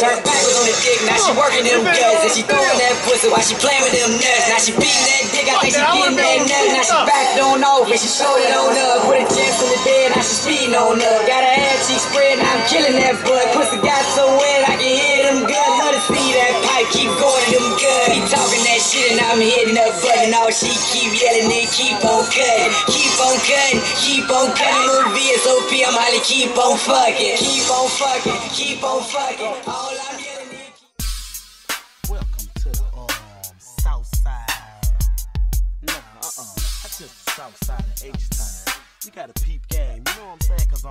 Turn backwards on the dick, now she working them guts. And she throwing that pussy while she playing with them nuts. Now she beating that dick, I think she getting that nut. Now she backed on off and she showed it on up. Put a chest on the bed, now she speeding on up. Got her ass cheek spread, now I'm killing that butt. Pussy got so wet, I can hear them guts. Let her see that pipe, keep going to them guts. He talking that shit and I'm hitting that button. All she keep yelling and keep on cutting. Keep on cutting, keep on cutting. Little VSOP, I'm hollering, keep on fucking. Keep on fucking, keep on fucking. All I'm yelling is welcome to the south side. Nah, I took the south side of H-Town. We got a peep game, you know what I'm saying? Cause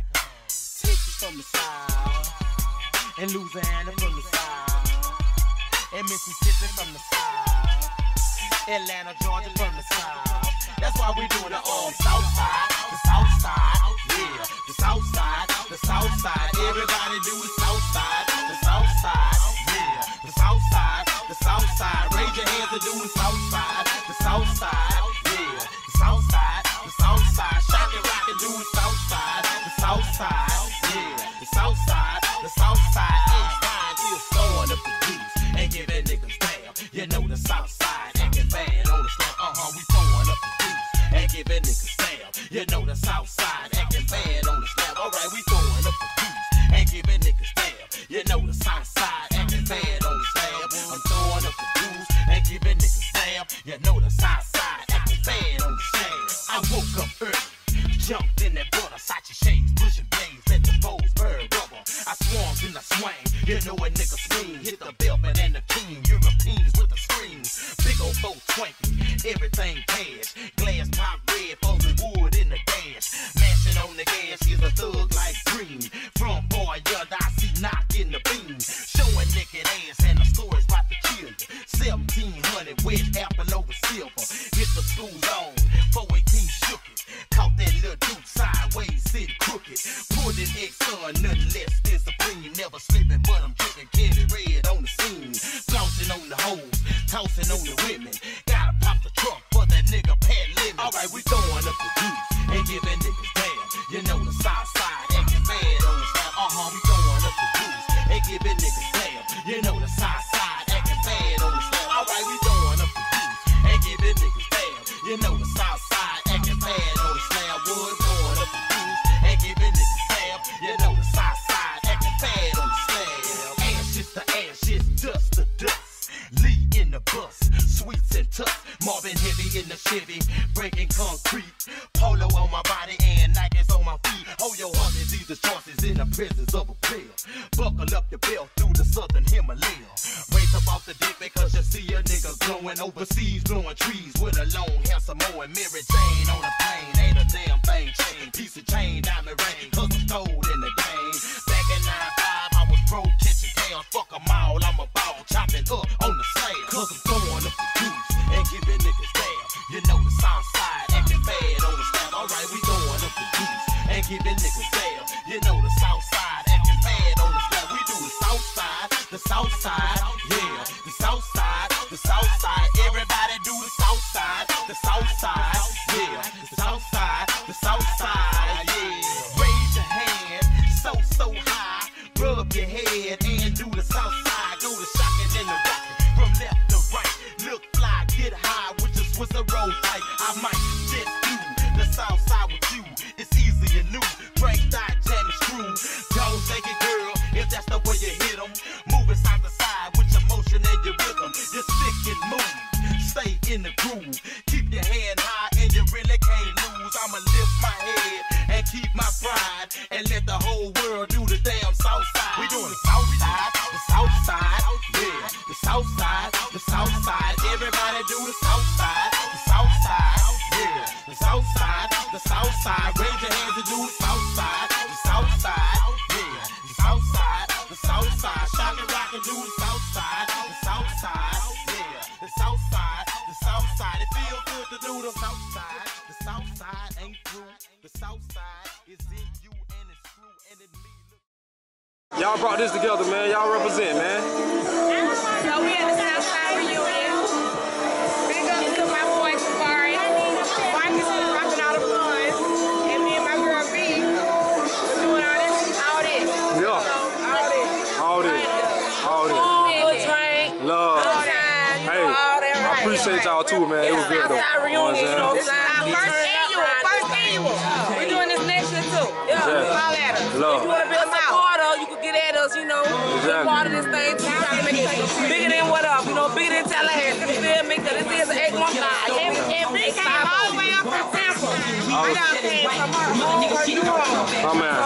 Texas from the south, and Louisiana from the south, and Mississippi from the south, Atlanta, Georgia from the south. That's why we doing the south side, the south side, yeah, the south side, the south side. Everybody do the south side, the south side, yeah, the south side, the south side. Raise your hands and do the south side, the south side, yeah, the south side, the south side. Shock and rock and do the south side, the south side, yeah, the south side, the south side. H-Town is throwing up the juice and giving niggas damn. You know the south side acting bad on the slab. We throwing up the juice and giving niggas damn. You know the south side acting bad on the slab. Alright, we throwing up the juice and giving niggas damn. You know the south side acting bad on the slab. I'm throwing up the juice and giving niggas damn. You know the south side acting bad on the slab. I woke up early, jumped in that butter, Sachi shades, pushing blades, let the foes burn rubber. I swung and I swang, you know a nigga swing, hit the velvet and the king, Europeans with the screens, big old 420, everything cash, glass pop red, fuzzy wood in the dash, mashing on the gas, he's a thug like green, from boy yonder I see knock in the beam, showing naked ass and the stories about to kill you, 1700 wet apple over silver, hit the school zone, 418 shook it, caught that little dude sideways, sitting crooked, pulled an X-Son, nothing less than supreme, never slipping, but I'm tripping, candy red on the scene, flossing on the hoes, tossing on the women, gotta pop the trunk for that nigga Pat Lemon. Alright, we throwing up the juice and giving niggas damn, you know the south side acting bad on the slab. We throwing up the juice and giving niggas damn, you know the south side acting bad on the slab. Alright, we throwing up the juice and giving niggas damn, you know the south side acting bad on the slab. Wood throwing up the juice and giving niggas damn, you know the south side acting bad on the slab. Ashes to ashes, dust to dust, Lee in the bus, sweets and tucks, Marvin heavy in the Chevy, breaking concrete, polo on my body and Nikes on my feet. Hold your horses, these are choices in the presence of a player. Buckle up your belt through the southern Himalaya. Raise up off the dick because you see a nigga glowing overseas, blowing trees with a long hair, Samoan Mary Jane on a plane. Ain't a damn thing changed, piece of chain, diamond ring, cause I'm told in the game. Back in 95, I was broke, catching tails, fuck them all, I'm a ball, chopping up on the slab. Cause I'm throwing up the juice and giving niggas damn. You know the south side acting bad on the slab. Alright, we throwing up the juice and giving niggas damn. You know the south side acting bad on the slab. We do the south side, yeah, the south side, the south side. Everybody do the south side, yeah, the south side, yeah. Raise your hand, so high, rub your head and do the south side. Go to shocking and the rocking from left to right. Look fly, get high with your Swisser roll tight. I might just do the south side with you. It's easy and new. Drink, die, jam and screw. Don't take it, girl, if that's the way you hit 'em. Moving side to side with your motion and your rhythm. You're stick and move, stay in the groove. Keep your hand high and you really can't lose. I'ma lift my head and keep my pride and let the whole world do the damn south side. We doing the south side, yeah, the south side, the south side. Everybody do the south side, yeah, the south side, the south side. Raise your hands and do the south side, yeah, the south side, the south side. Shock and rock and do the south side, yeah, the south side. It feels good to do the south side. The south side ain't through. The south side is in you and it's true and in me. Y'all brought this together, man. Y'all represent, man. So we at the south side reunion. Big up to my boy Safari. Marcus is rocking all the fun. And me and my girl B doing all this. Yeah. So, all this. All this. appreciate y'all too, man. It was good though. Southside reunion, you know what I'm saying? First annual. We doing this next year too. Yeah, holla at us. Love. If you want to be a supporter, you can get at us, you know. Be part of this thing. Trying to make it bigger than what up, you know, bigger than Tallahassee. You feel me? Because this is an 815. And big came all the way up from Tampa. I got paid from her own her Oh man.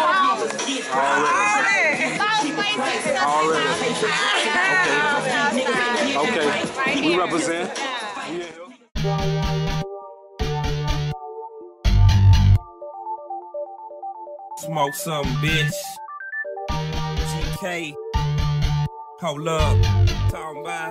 Already. Okay. We represent. Smoke something, bitch. GK. Hold up. Talking about.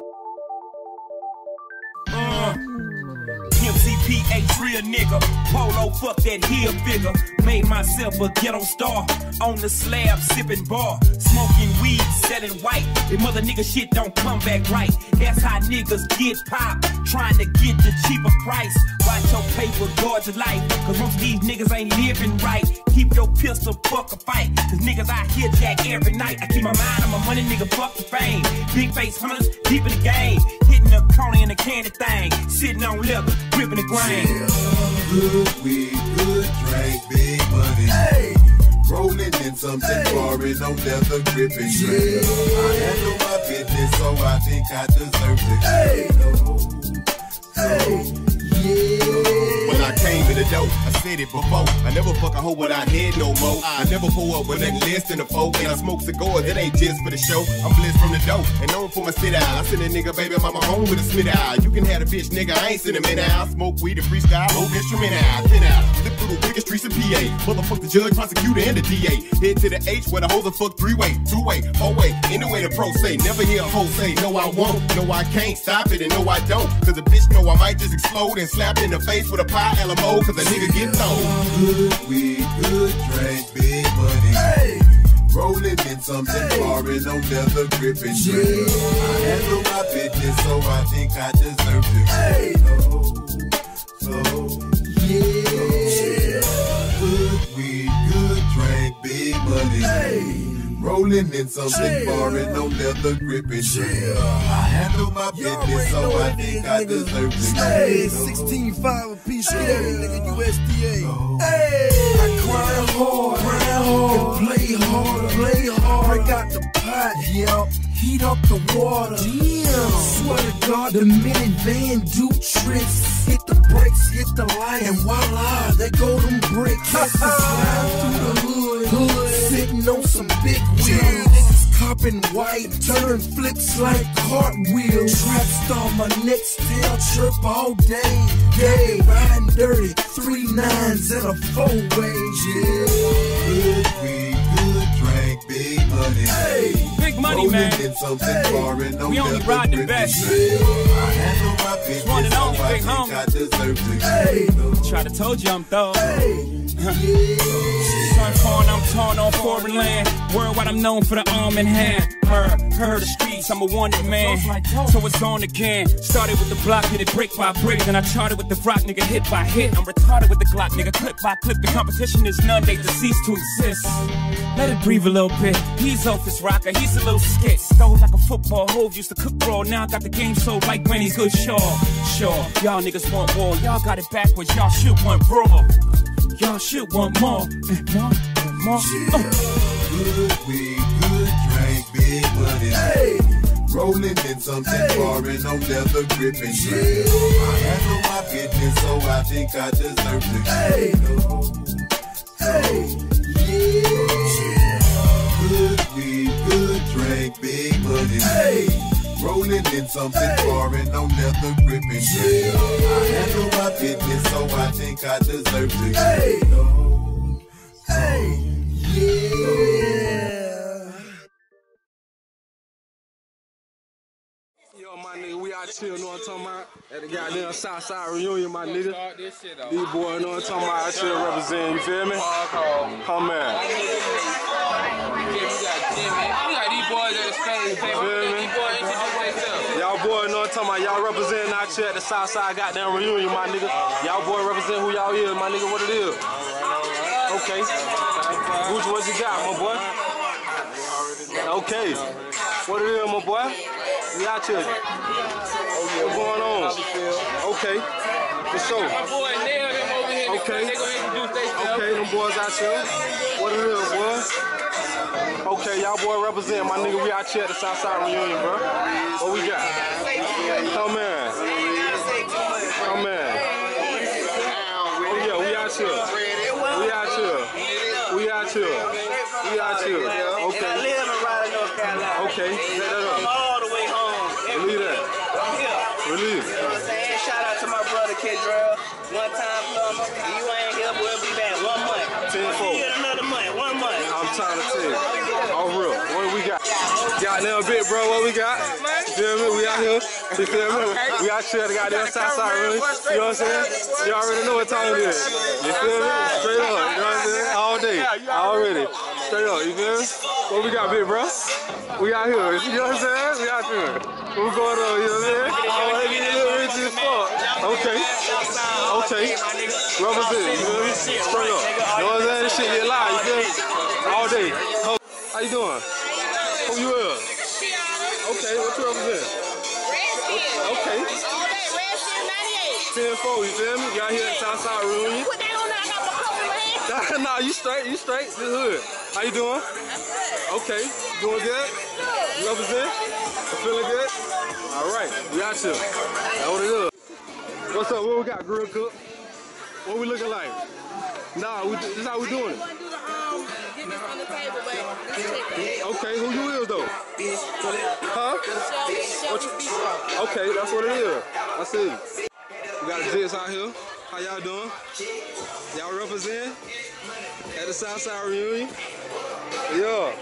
MCPH real nigga. Polo, fuck that heel figure. Made myself a ghetto star. On the slab, sipping bar. Smoking weed, selling white. If mother nigga shit don't come back right. That's how niggas get popped. Trying to get the cheaper price. Watch your paper, guard your life. Cause most of these niggas ain't living right. Keep your pistol, fuck a fight. Cause niggas out here jack every night. I keep my mind on my money, nigga, fuck the fame. Big face hunters, deep in the game. Hitting the corner in the candy thing. Sitting on leather, gripping the grain. Yeah, good weed, good drink, big money. Hey. Rolling in something foreign, no leather gripping. Yeah. I handle my business, so I think I deserve it. Hey, yeah. When I came to the dope, I said it before. I never fuck a hoe without head no more. I never pull up with nothing less than a folk. And I smoke cigars, it ain't just for the show. I'm blessed from the dope and known for my sit out. I send a nigga baby mama home with a spit out. You can have a bitch nigga, I ain't send him in out. Smoke weed and freestyle, move instrument out, 10 out. Flip through the biggest streets in PA. Motherfuck the judge, prosecutor, and the DA. Head to the H where the hoes are fuck 3-way, 2-way, 4-way. Anyway the pro say, never hear a hoe say, no I won't, no I can't stop it, and no I don't. Cause a bitch know I might just explode and slap in the face with a pie LMO. Cause a nigga get thrown. Good weed, good drink, big money. Hey. Rolling in something foreign, no leather gripping. Yeah. I handle my business, so I think I deserve it. Hey. Yeah. Good weed, good drink, big money. Hey. Rolling in something foreign, no leather gripping. Yeah. I handle my business, so I think I deserve it. Hey, 16.5 a piece, get every nigga USDA. Hey, I grind hard, and play hard, break out the pot, yeah, heat up the water. Damn, swear to God, the minivan do tricks. Hit the brakes, hit the light, and voila, there go them bricks. Slide through the hood, sitting on some big wheels. Niggas copping white, turn flips like cartwheels. Trap star, my next tail chirp all day. Day, riding dirty, 3 9s and a 4-way. Yeah. Good weed, good drink, big money. Hey, big money, man. We only ride the best. I handle my business, One and only, so I big think homie. I deserve it. hey, Try to told you I'm thorough. yeah. Son foreign, I'm torn on foreign land. Worldwide, I'm known for the arm in hand. Heard the streets, I'm a wanted man. So it's on again. Started with the block, hit it brick by brick. Then I charted with the rock, nigga, hit by hit. I'm retarded with the Glock, nigga, clip by clip. The competition is none, they deceased to exist. Let it breathe a little bit. He's off his rocker, he's a little skit. Stole like a football, Hove used to cook raw. Now I got the game sold like Granny's good, sure. Y'all niggas want war, y'all got it backwards, y'all should want raw. Y'all should want more. More. Good weed, good drink, big money. Hey. Rolling in something foreign, no leather gripping. Yeah. I handle my business, so I think I deserve it. Hey. Yeah. Good weed, good drink, big money. Hey. Rolling in something foreign, no leather gripping. Yeah. I handle my business, so I think I deserve it. Hey. Yeah. Yo, my nigga, we out here, know what I'm talking about? At the goddamn Southside reunion, my nigga. These boys know what I'm talking about. Out here representing, you feel me? Oh, man. We got these boys at the stage. Y'all boys know what I'm talking about. Y'all representing out here at the Southside goddamn reunion, my nigga. Y'all boys represent who y'all is, my nigga, what it is. Okay. Gucci, what you got, my boy? Okay. What it is, my boy? We out here. What's going on? Okay. For sure. My boy Nail him over here. Okay. They gonna introduce themselves. Okay, them boys out here. What it is, boy? Okay, y'all boy represent my nigga. We out here at the Southside reunion, bro. What we got? Come in. Come in. Oh yeah, we out here. We out here. We out here. We out here. Okay. I live in Raleigh, North Carolina. Okay. Set that I'm up. all the way home. Believe that. I'm here. Believe. You know what I'm saying? Shout out to my brother Kedrell. One time plumber. You ain't here, we'll be back 1 month. Tenfold. You get another month. 1 month. I'm trying to tell you. All real. What do we got? Goddamn bit, bro. What we got? You feel me? We out here. You feel me? We out here. The goddamn Southside, really. You know what I'm saying? You already know what time it is. You feel me? Straight up. You know what I'm saying? All day. Already. Straight up. You feel me? What we got, bit, bro? We out here. You know what I'm saying? We out here. What going on? You know what I'm saying? Oh, they get a little rich as fuck. Okay. Okay. Represent. You feel me? Straight up. You know what I'm saying? This shit get live. You feel me? All day. How you doing? Who you is? Okay, what you represent? Redskins. Okay. All day, Redskins 98. 10-4, you feel me? Y'all here at Southside reunion? Put that on there, I got my coat in my hand. Nah, you straight, you straight. This hood. How you doing? Okay, doing good? You represent? Feeling good? All right, we out here. That's what it is. What's up? What we got, Grill Cook? What we looking like? Nah, this is how we doing it. Get this on the table, but this is Okay, who you is though? Huh? Shelby's Bistro. Okay, that's what it is. I see. We got the Jets out here. How y'all doing? Y'all represent at the Southside reunion? Yeah.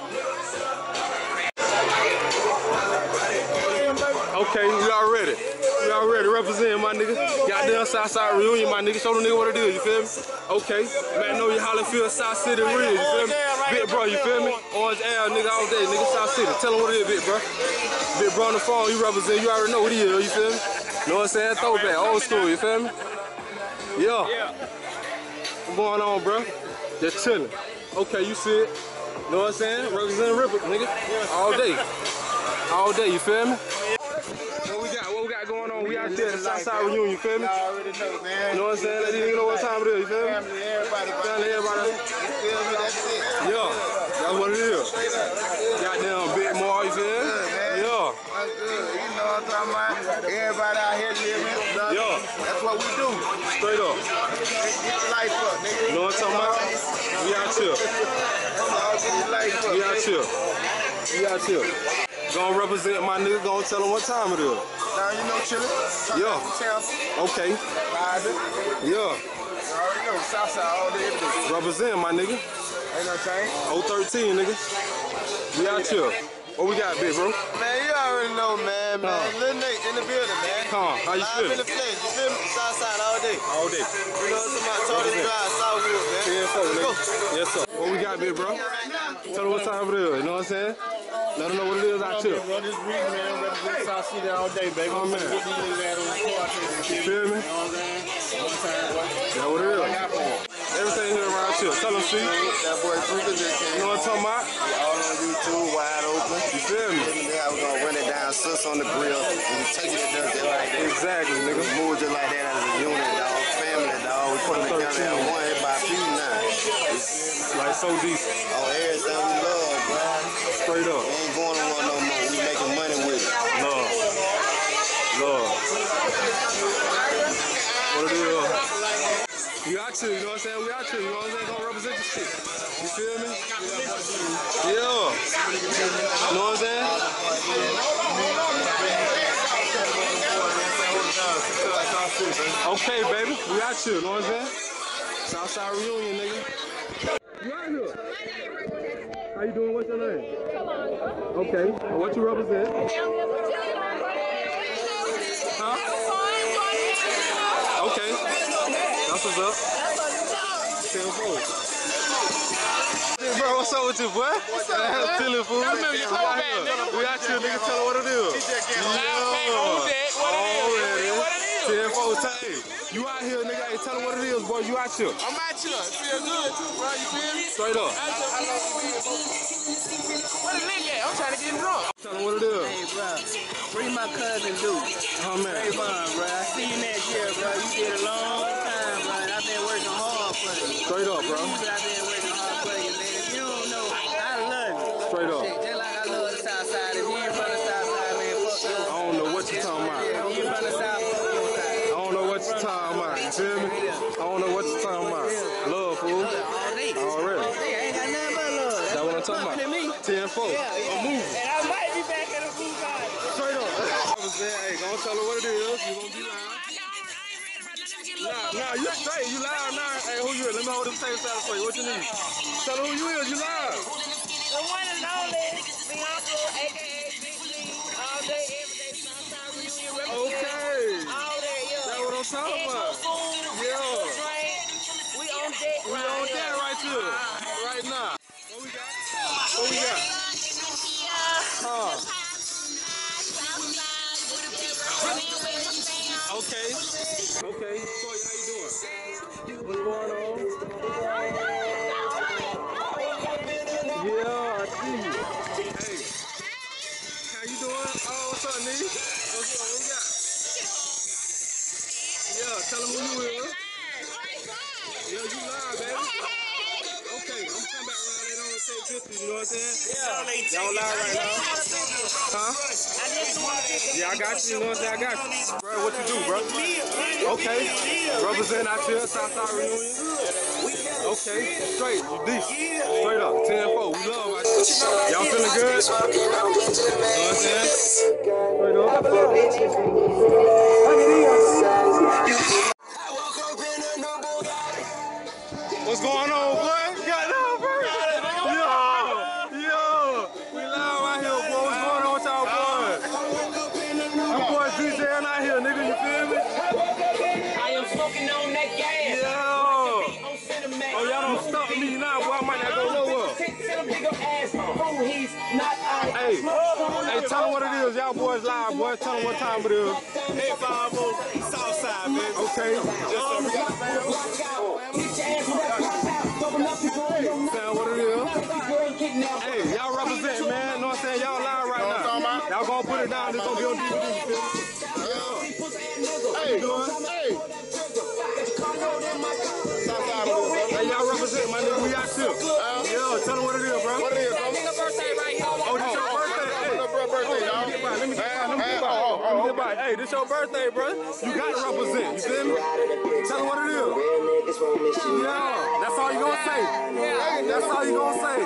Okay, we already. We already representing my nigga. Goddamn Southside reunion, my nigga. Show the nigga what it is, you feel me? Okay. Magnolia Hollyfield, South City real, you feel me? Big bro, you feel me? Orange Air, nigga, all day, nigga, South City. Tell him what it is, big bro. Big bro on the phone, you represent, you already know what he is, you feel me? Know what I'm saying? Throwback, old school, you feel me? Yeah. What's going on, bro? Just chilling. Okay, you see it. Know what I'm saying? Representing Ripper, nigga. All day. All day, you feel me? What we got going on? We out there at the Southside reunion, you feel me? I already know, man. You know what I'm saying? Let you know what time it is, you feel me? Family, everybody. Family, everybody. You feel me? That's it. Yeah, that's what it is. Goddamn Big Mar, you feel me? Yeah. That's good. You know what I'm talking about? Everybody out here living. Yeah. That's what we do. Straight up. Get your life up, nigga. You know what I'm talking about? We out here. That's all, get your life up. We out here. We out here. Gonna represent my nigga, gonna tell him what time it is. Now you know chillin'. Yeah. Okay. Yeah. You already know, Southside all day, every day. Represent my nigga. Ain't no change. 013, nigga. We out here. What we got, big bro? Man, you already know, man. Lil Nate in the building, man. How you Live feeling? in the flesh, you feel me? Southside all day. All day. You know what I'm talking about? Tony Drive, Southwood, man. 10-4, nigga. Yes, sir. What we got, big bro? Tell him what time it is, you know what I'm saying? Let them know what it is out here. Bro, this week, man, represent South City all day, baby. Oh, man. Get these niggas out on the court, You feel me? you know what I'm saying? One time, boy. That's what it is. Everything here around here. Tell them, see? That boy Freaker just You came. know what I'm talking about? All on YouTube, wide open. You feel me? I was gonna run it down, sus on the grill, and we take it and just like that. Exactly, nigga. Move just like that as a unit, dog. Family, dog. We put it together at one, hit by few now. Like so decent. On everything we love, bro. Straight up. We ain't going to one no more. We making money with it. Love. Love. What it is? We out here, you know what I'm saying? We out here, you know what I'm saying? Gonna represent the shit. You feel me? Yeah. You know what I'm saying? Okay, baby. We out here, you know what I'm saying? Southside reunion, nigga. You out here? How you doing? What's your name? Okay. What you represent? Huh? Okay. That's what's up. Bro, what's up with you, boy? What's up, man? Feeling food. We out here, nigga. Tell her what it is. What it is? Already. 10-4. Hey, you out here, nigga. Hey, tell them what it is, boy. You out here. I'm out here. It feel good too, bro. You feel me? Straight up. Where the nigga at? I'm trying to get drunk. Tell them what it is. Hey, bro. Free my cousin, dude. Oh, man. Hey, bro. I see you next year, bro. You did a long time, bro. I've been working hard for you. Straight up, bro. I've been working hard for you, man. If you don't know, I love you. Straight up. Shit, just like I love the South Side. If you ain't from the South Side, man, fuck you. I don't know what you're talking about. If you ain't from the South, fuck your side. I don't know what you're talking about. You feel me? I don't know what you're talking about. Love, fool. All day. Already. Hey, I ain't got nothing but love. That's what I'm talking about. 10-4. I'm moving. And I might be back at the food garden. Straight up. Hey, gonna tell her what it is. You gonna be loud. Nah, you straight. You loud now. Hey, who you is? Let me hold them tape side for you. What you need? Tell her who you is. You loud. The one and only, Bianca, a.k.a. Big Lee, all day, every day, Southside Reunion, represent. Okay. All day, yeah. That's what I'm talking about. Yeah. We on deck We on that right here. Right now. What we got? What we got? Okay. Okay. So how you doing? What's going on? Yeah, I see you. Hey. How you doing? Oh, what's up, Nee? What's up? What we got? Yeah, tell them who you is. Yeah, you live, baby. Okay, I'm coming back around later on and take pictures, you know what I'm saying? Yeah. Y'all live right now? Huh? Yeah, I got you, you know what I'm saying? I got you. Bro, what you do, bro? Okay. Represent out here, Southside Reunion. Okay, straight, you decent. Straight up, 10-4. We love out here. Y'all feeling good? You know what I'm saying? Straight up. What's going on, boy? Got down, bro? Yo, we live out here, boy. What's going on with y'all, boys? You boys DJing out here, nigga, you feel me? I am smoking on that gas. Yo. Oh, y'all don't stop me now, boy. I might not go nowhere. Hey, tell them what it is. Y'all boys live, boys. Tell them what time it is. 850 Southside, baby. Okay. Saying what it is. Hey, y'all represent, man. Know what I'm saying? Y'all live right now. Y'all gonna put it down. It's gonna be on DVD. Hey, hey, y'all represent, my nigga. We out here. Yo, tell them what it is, bro. What it is, bro? Nigga birthday right here. Oh, this your birthday? Hey, let me get by. Hey, this your birthday, bro. You gotta represent. You feel me? Tell them what it is. Yeah, that's all you gonna say. That's all you gonna say.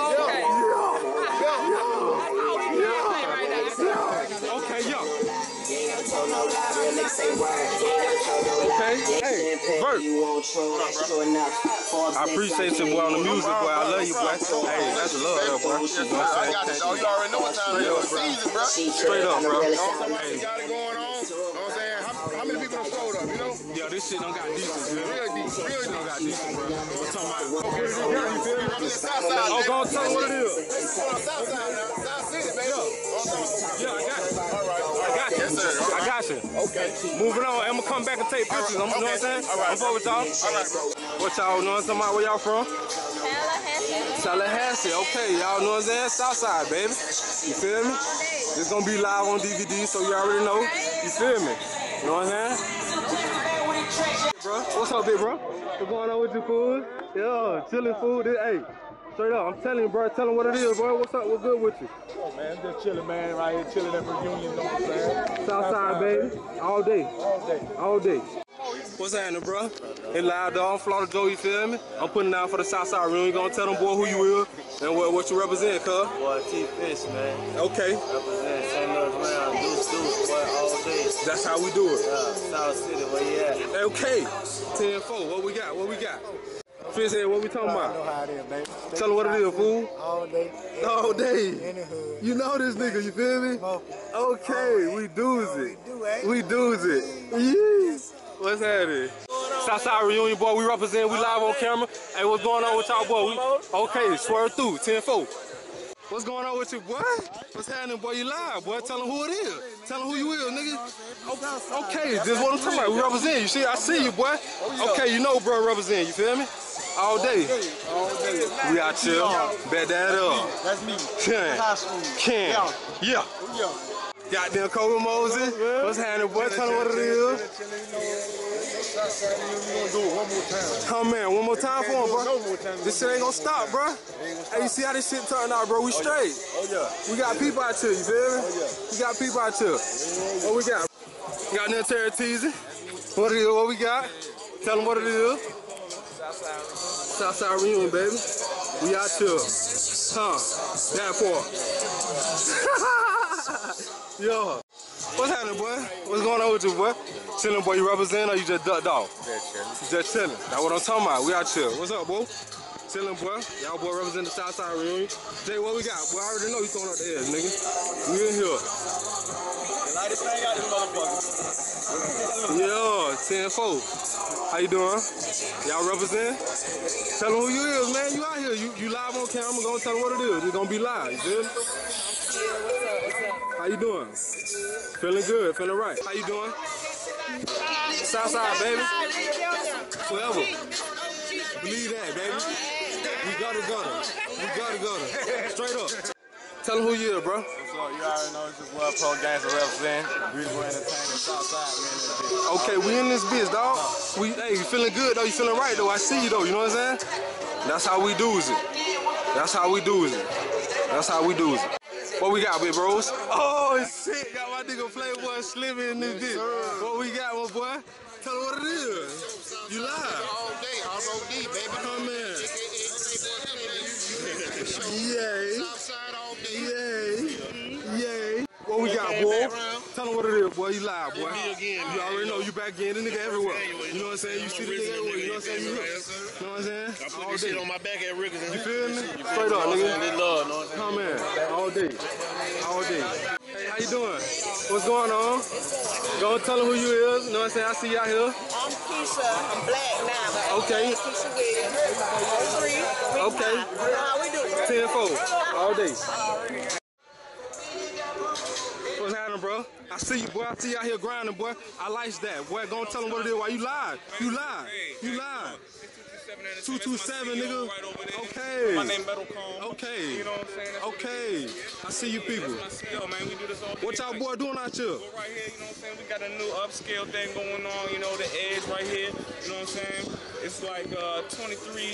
Okay, yo. Okay, hey, Bert. I appreciate you, boy, on the music, boy. I love you, boy. Hey, that's the love, boy. I got you, dog. You already know what time it is. Season, bro. Straight up, bro. You got it going on. You know what I'm saying? How many people done showed up, you know? Yeah, this shit don't got decent, man. Real deep. Real deep. Don't got decent, bro. We're talking about. Okay, you feel me? I'm in the Southside. Oh, go on, tell them what it is. Southside now. South City, baby. Yeah, I got you. All right. I got you. Yes, sir. I got you. Okay. Moving on. I'm gonna come back and take pictures. You know what I'm saying? All right. I'm for with y'all. All right, bro. What y'all know what I'm talking about? Where y'all from? Tallahassee. Tallahassee. Okay, y'all know what I'm saying? Southside, baby. You feel me? It's gonna be live on DVD, so you already know. You feel me? You know what I'm saying? Bro, what's up, big bro? What's going on with you, food? Yeah, chilling food. Hey, straight up, I'm telling you, bro. Tell them what it is, bro. What's up? What's good with you? Oh, man, I'm just chilling, man. Right here, chilling at Reunion, you know what I'm saying? Southside, baby. All day. All day. All day. What's happening, bro? It live, dog. Florida Joe, you feel me? I'm putting down for the Southside Reunion. You gonna tell them, boy, who you is and what you represent, cuz? Boy, T-Fish, man. Okay. Represent St. Louis Round, Deuce, boy, all day. That's how we do it. South City, where you at? Okay. 10-4. What we got? What we got? Fish head, what we talking about? I know how it is, baby. Tell them what it is, fool. All day. All day. In the hood. You know this nigga, you feel me? Okay, we do's it. We do's it. Yeah. What's happening? Southside Reunion, boy, we represent, we live on camera. Hey, what's going on with y'all, boy? Okay, swerve through, 10-4. What's going on with you, boy? What's happening, boy? You live, boy. Tell them who it is. Tell them who you is, nigga. Okay, this is what I'm talking about. We represent you. See, I see you, boy. Okay, you know, bro, represent. You feel me? All day. We out here. Bet that up. That's me. Ken. Yeah. Goddamn Kobe Moses. What's happening, boy? Tell them what it is. Come man, one more time for him, bro. This shit ain't gonna stop, bro. Hey, you see how this shit turned out, bro? We straight. We got people out here, you feel me? We got people out here. What we got? Got nothing Terry teasing. What it is, what we got? Tell them what it is. Southside reunion, baby. We out here. Huh? That part. Yo. What's happening, boy? What's going on with you, boy? Chilling, boy. You represent or you just ducked off? Just chilling. That's what I'm talking about. We out chill. What's up, boy? Chilling, boy. Y'all boy represent the Southside reunion. Jay, what we got? Boy, I already know you throwing up the edge, nigga. We in here. Lightest thing out this motherfucker. Yeah, 10-4. How you doing? Y'all represent? Tell them who you is, man. You out here. You live on camera. Gonna tell them what it is. It's gonna be live. You feel me? How you doing? Feeling good, feeling right. How you doing? Southside, baby. Forever. Believe that, baby. We gotta. Straight up. Tell them who you is, bro. What's up? You already know it's your boy Pro Gangster represent. Beautiful Entertainment, Southside, man. Okay, we in this bitch, dog. Hey, you feeling good, though. You feeling right, though. I see you, though. You know what I'm saying? That's how we do it. That's how we do it. That's how we do it. What we got, big bros? Oh, shit. Got my nigga Playboy Slim in this bitch. What we got, my boy? Tell them what it is. You live. All day, R.O.D., baby. Come in. Yay. Yay. What we got, boy? Tell them what it is, boy. You live, boy. You already know you back in. The nigga everywhere. You know what I'm saying? You see the nigga everywhere. You know what I'm saying? You know what I'm saying? I put this shit on my back at Rickers. You feel me? Straight up, nigga. Come in. All day. All day. Hey, how you doing? What's going on? Go and tell them who you is. You know what I'm saying? I see you out here. I'm Keisha. I'm black now, but okay. Keisha Williams. 03. Okay. How we doing? 10-4. All day. What's happening, bro? I see you, boy. I see you out here grinding, boy. I like that, boy. Go and tell them what it is while you live. You live. You live. 227, nigga. Okay. My name Metal Cone. Okay. You know what I'm saying? Okay. I see you people. Yo, man, we do this all day. What y'all boy doing out here? Right here, you know what I'm saying? We got a new upscale thing going on, you know, the edge right here. You know what I'm saying? It's like 23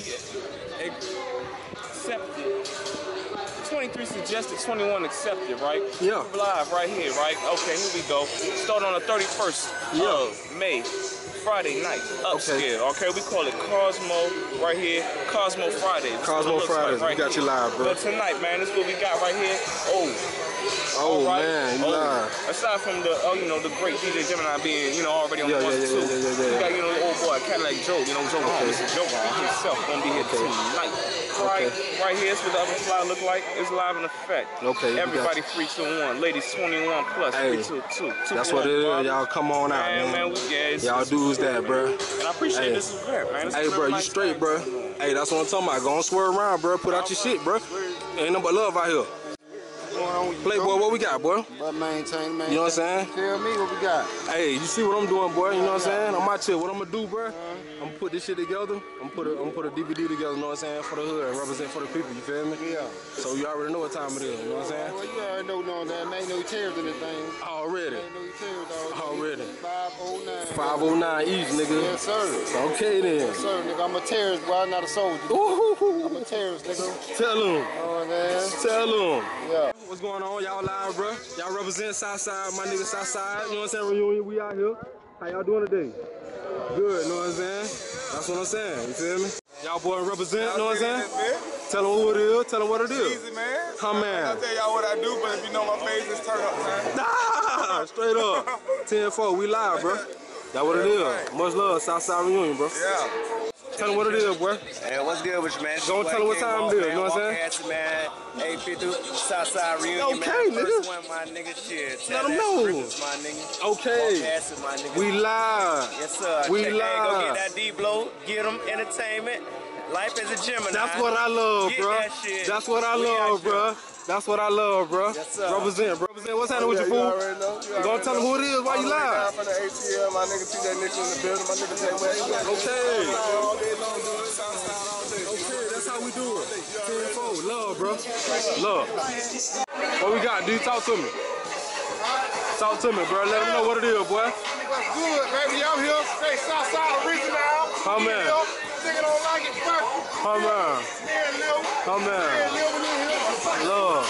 accepted. 23 suggested, 21 accepted, right? Yeah. Live right here, right? Okay, here we go. Start on the 31st of May. Friday night, upscale. Okay, we call it Cosmo right here. Cosmo Fridays. Cosmo Fridays. Right we got you live, bro. But tonight, man, this is what we got right here. Oh man, you live. Aside from the, you know, the great DJ Gemini being, you know, already on the 1 2. We got, you know, the old boy Cadillac Joe. You know, Joe himself gonna be here tonight. Right here, that's what the other fly look like. It's live in effect. Okay. Everybody 3 2 1. Ladies 21 plus. Hey, 3 2 2. That's what it is. Y'all come on out, man. Y'all dudes that, bro. And I appreciate this event, man. Hey, bro, you straight, bro. Hey, that's what I'm talking about. Go and swear around, bro. Put out your shit, bro. Ain't nothing but love out here. Playboy, what we got, boy? But maintain. You know what I'm saying? Tell me what we got. Hey, you see what I'm doing, boy? You know what I'm saying? I'm out here. What I'm gonna do, bro? I'm gonna put this shit together. I'm gonna put a DVD together. You know what I'm saying? For the hood and represent for the people. You feel me? Yeah. So you already know what time it is. You know what I'm saying? Well, you already know that. Ain't no tears in this thing. Already. Ain't no tears, dog. Already. 509. 509 each, nigga. Yes, sir. Okay then. Yes, sir, nigga. I'm a terrorist, boy. I'm not a soldier. Ooh. I'm a terrorist, nigga. Tell them. Oh, man. Tell them. Yeah. What's going on? Y'all live, bro? Y'all represent Southside, my nigga Southside. You know what I'm saying? Reunion, we out here. How y'all doing today? Good, you know what I'm saying? That's what I'm saying, you feel me? Y'all boy represent, you know what I'm saying? Tell them who it is, tell them what it is. Easy, man. Come man. I'll tell y'all what I do, but if you know my face, it's turn up, man. Nah, straight up. 10-4, we live, bro. That's what it is. Much love, Southside Reunion, bro. Yeah. Tell them what it is, boy. Hey, what's good with you, man? Don't tell them what time it is, you know what I'm saying? Man, 850 Southside Reunion, okay, man. Nigga. First one, my nigga, shit. Let them know. My nigga. Okay. My nigga. We live. Yes, sir. We Check live. Go get that D-Blow. Get them entertainment. Life is a Gemini. That's what I love, Get bro. that shit. That's what I love, bro. That's what I love, bro. Yes, sir. Represent, bro. Represent. What's happening with your food? You gonna tell them who it is while you live? From the ATL, my nigga TJ Nick in the building, my nigga Jay West. Okay. All day long, doing Southside all day. Okay, that's how we do it. 10-4. Love, bro. Love. What we got, D? Talk to me. Talk to me, bro. Let them know what it is, boy. What's good, baby? I'm here. Stay Southside original. Come in. Nigga don't like it, fuck it. Come on. Come on. Love.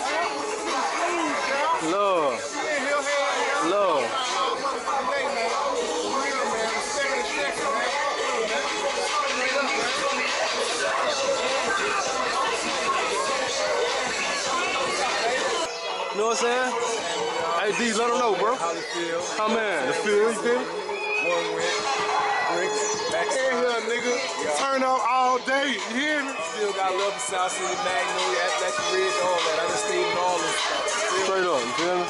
Love. Love. You know what I'm saying? Hey, D, let them know, bro. How the feel? Come in. The feel, you feel? One win. Bricks. Back in here, nigga. Turn up all day. You hear me? Still got love for South City, Magnolia, Appalachian Ridge, all that. I just stayed in all this stuff. Straight up, you feel me?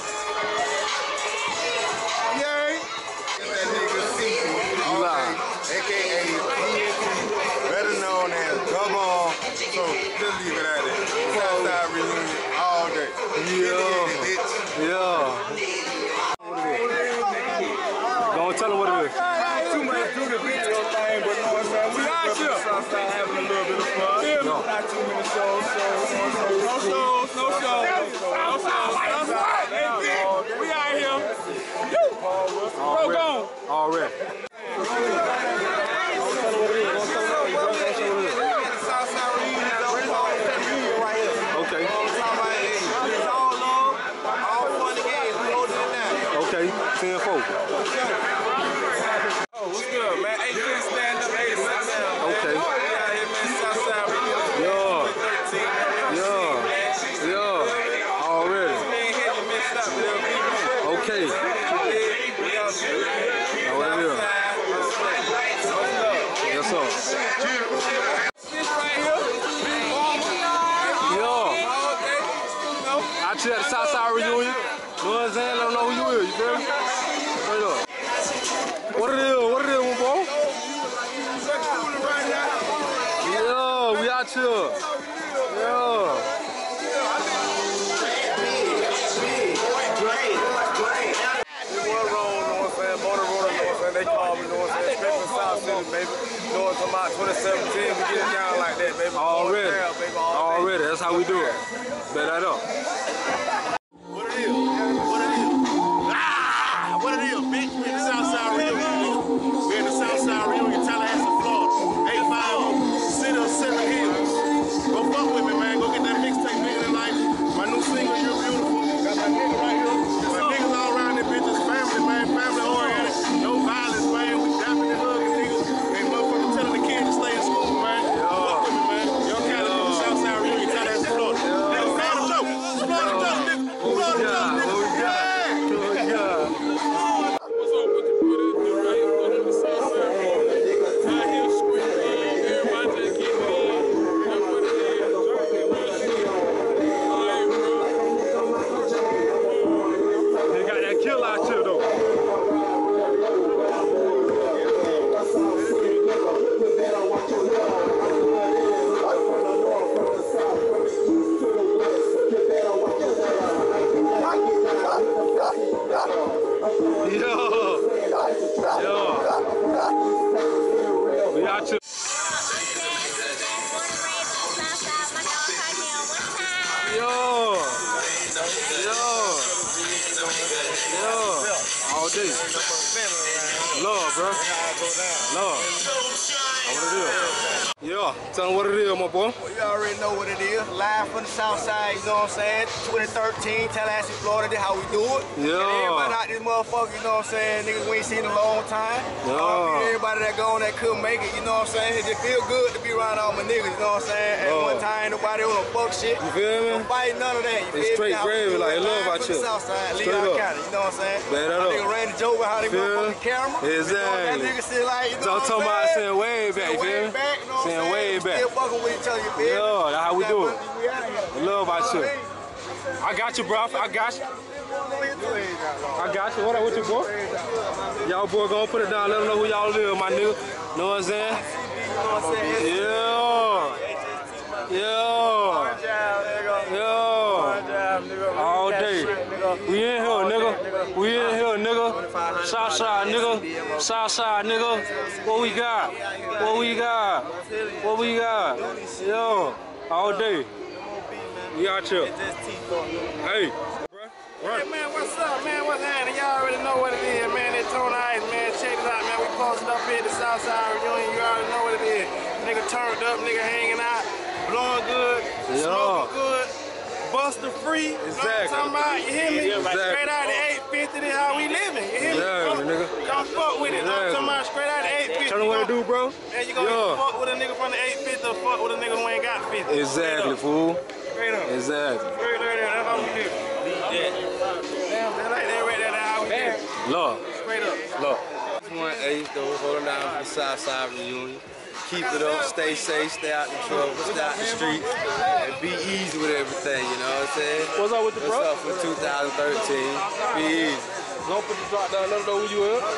Yay. That nigga Seafood, a.k.a. better known as Gabon. So just leave it at it. Southside reunion all day. Yeah. Don't tell them what it is. Too much do the video thing, but know what I'm saying? We out here. Southside having a little bit of fun. Not too many shows. No shows. We out here. Bro, gone. Already. Okay. Okay, 10-4. Oh, what's good, man? Hey, you stand up, hey, sit down. Okay. We out here, man, Southside reunion. Yeah. Already. Okay. Yes, sir. Out here at the Southside reunion. You know what I'm saying? Let them know who you is, you feel me? Straight up. What it is, my boy? Yeah, we out here. Yeah. They call me, you know what I'm saying? Especially South City, baby. You know what I'm talking about? 2017, we get it down like that, baby. Already, that's how we do it. Bet that up. What it is, bitch? We in the Southside reunion. We in the Southside reunion, Tallahassee, Florida. 850, City of Seven Hills. Go fuck with me, man. Go get that mixtape, Bigger Than Life. My new single, You're Beautiful. Got my nigga right here. My niggas all around this bitches. Family, man. Family oriented. No violence, man. We dapping and hugging niggas. Ain't motherfucking telling the kids to stay in school, man. Fuck with me, man. Young California, Southside reunion, Tallahassee, Florida. Nigga, Florida Joe. Florida Joe, nigga. Florida Joe, nigga. What's up with the right in the Southside road? Out here screaming, everybody just getting in. That's what it is. They got that kill out here, though. We out here. All day. Love, bro. Love. What it is? Yeah, tell them what it is, my boy. Well, you already know what it is. Live from the South Side, you know what I'm saying? 2013, Tallahassee, Florida, this how we do it. Yeah. And everybody out this motherfucker, you know what I'm saying? Niggas we ain't seen in a long time. Yeah. Everybody that gone that couldn't make it, you know what I'm saying? It just feel good to be around all my niggas, you know what I'm saying? At one time, nobody on no fuck shit. You feel me? Don't fight none of that. You It's feel me? straight gravy, like love out here. here. South Side, Straight Leon up. County, you know what I'm saying? Man, that My up. nigga Randy Joe, how they Feel? motherfucking camera. Exactly. You know, that nigga still like, you know Don't what talk I'm about saying? saying way back, you feel me? Saying way back. Still fucking with each other, you feel me? Yeah, that's how we do it. We out here. The love out here. I got you, bro. I got you. I got you. What up with you, boy? Y'all boy gonna put it down. Let them know who y'all live, my nigga. Know what I'm saying? All day. We in here, nigga. We in here, nigga. Southside, nigga. Southside, nigga. What we got? What we got? What we got? Yo, all day. We out here. Hey. Hey man, what's up, man? What's happening? Y'all already know what it is, man. That Tony Ice, man. Check it out, man. We posted up here at the Southside Reunion. You already know what it is. Nigga turned up, nigga hanging out, blowing good, smoking good, buster free. Exactly. You know what I'm talking about? You hear me? Exactly. Straight out of 850, this how we living. You hear me? Exactly, nigga. Come fuck with it. I'm talking about straight out of 850. Tell them what to do, bro. Man, you gonna fuck with a nigga from the 850 or fuck with a nigga who ain't got 50. Exactly, fool. Straight up. Exactly. Straight up. That's how we live. Yeah. Damn, they like that right there. That's how we live. Love. Straight up. Love. 1-8, though, holding down for the Southside Reunion. Keep it up, stay safe, stay out the trouble, stay out the street, and be easy with everything, you know what I'm saying? What's up with the bro? What's up for 2013? Be easy. Don't put the drop down, let them know who you is.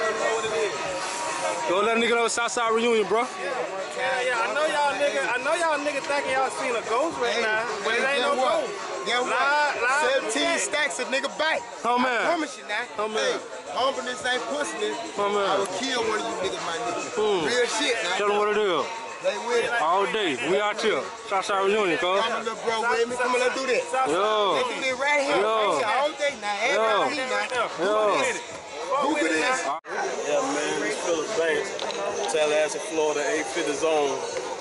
Go let a nigga know Southside Reunion, bro. Yeah, I know y'all niggas thinking y'all seen a ghost right now, but it ain't no ghost. Get what? 17 stacks of nigga back. Oh man. I promise you now. Oh man. Hey, humbleness ain't pussiness. Oh man. I will kill one of you niggas, my nigga. Real shit now. Tell them what it is. They with it. All day. We out here. Southside Reunion, cuz. Come on, little bro, with me. Come on, let's do this. Yo. Let's do this right here. Yo. All day now. Everybody now. Yo. Who could this? Yeah, man. It's Philip Banks. Tallahassee, Florida, 850 zone.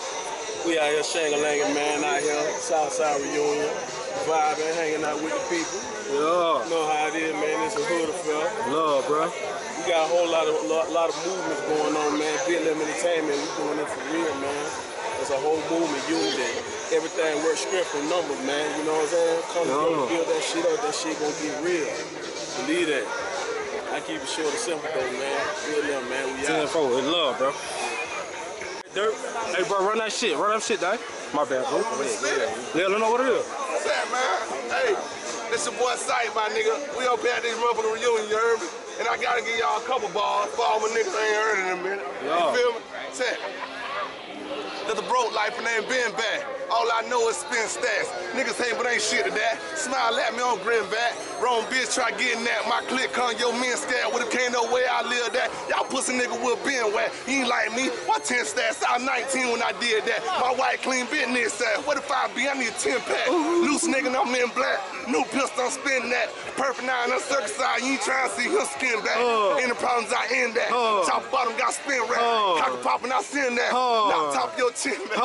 We out here shang-a-langing, man, out here. Southside Reunion. Vibing, hanging out with the people. Yeah. You know how it is, man. It's a hood affair. Love, bro. We got a whole lot of movements going on, man. Big Limb Entertainment, we doing it for real, man. It's a whole movement, unity. Everything works script and numbers, man. You know what I'm saying? Come together, build that shit up. That shit gonna get real. Believe that. I keep it short and simple, though, man. Big Limb, man. We out. 10-4. It's love, bro. Dirt. Hey, bro, run that shit. Run that shit, dog. My bad, bro. Yeah, let them know what it is. What's that, man? Hey, this your boy Sight, my nigga. We up here at this motherfucking reunion, you heard me? And I gotta give y'all a couple bars for all my niggas I ain't heard in a minute. You feel me? Check. There's a broke life and ain't been back. All I know is spin stats. Niggas hate but ain't shit to that. Smile at me on grin back. Wrong bitch try getting that. My click on your men scared. Would've came no way I live that. Y'all pussy nigga would've been whack. He ain't like me. What 10 stats? I was 19 when I did that. My white clean business ass. What if I be? I need a 10 pack. Loose nigga, I'm in black. New pistol, I'm spinning that. Perfect 9, I'm circumcised. You ain't trying to see him skin back. Any problems, I end that. Top bottom got spin rack. Cocky poppin', I send that. Now top your chin back.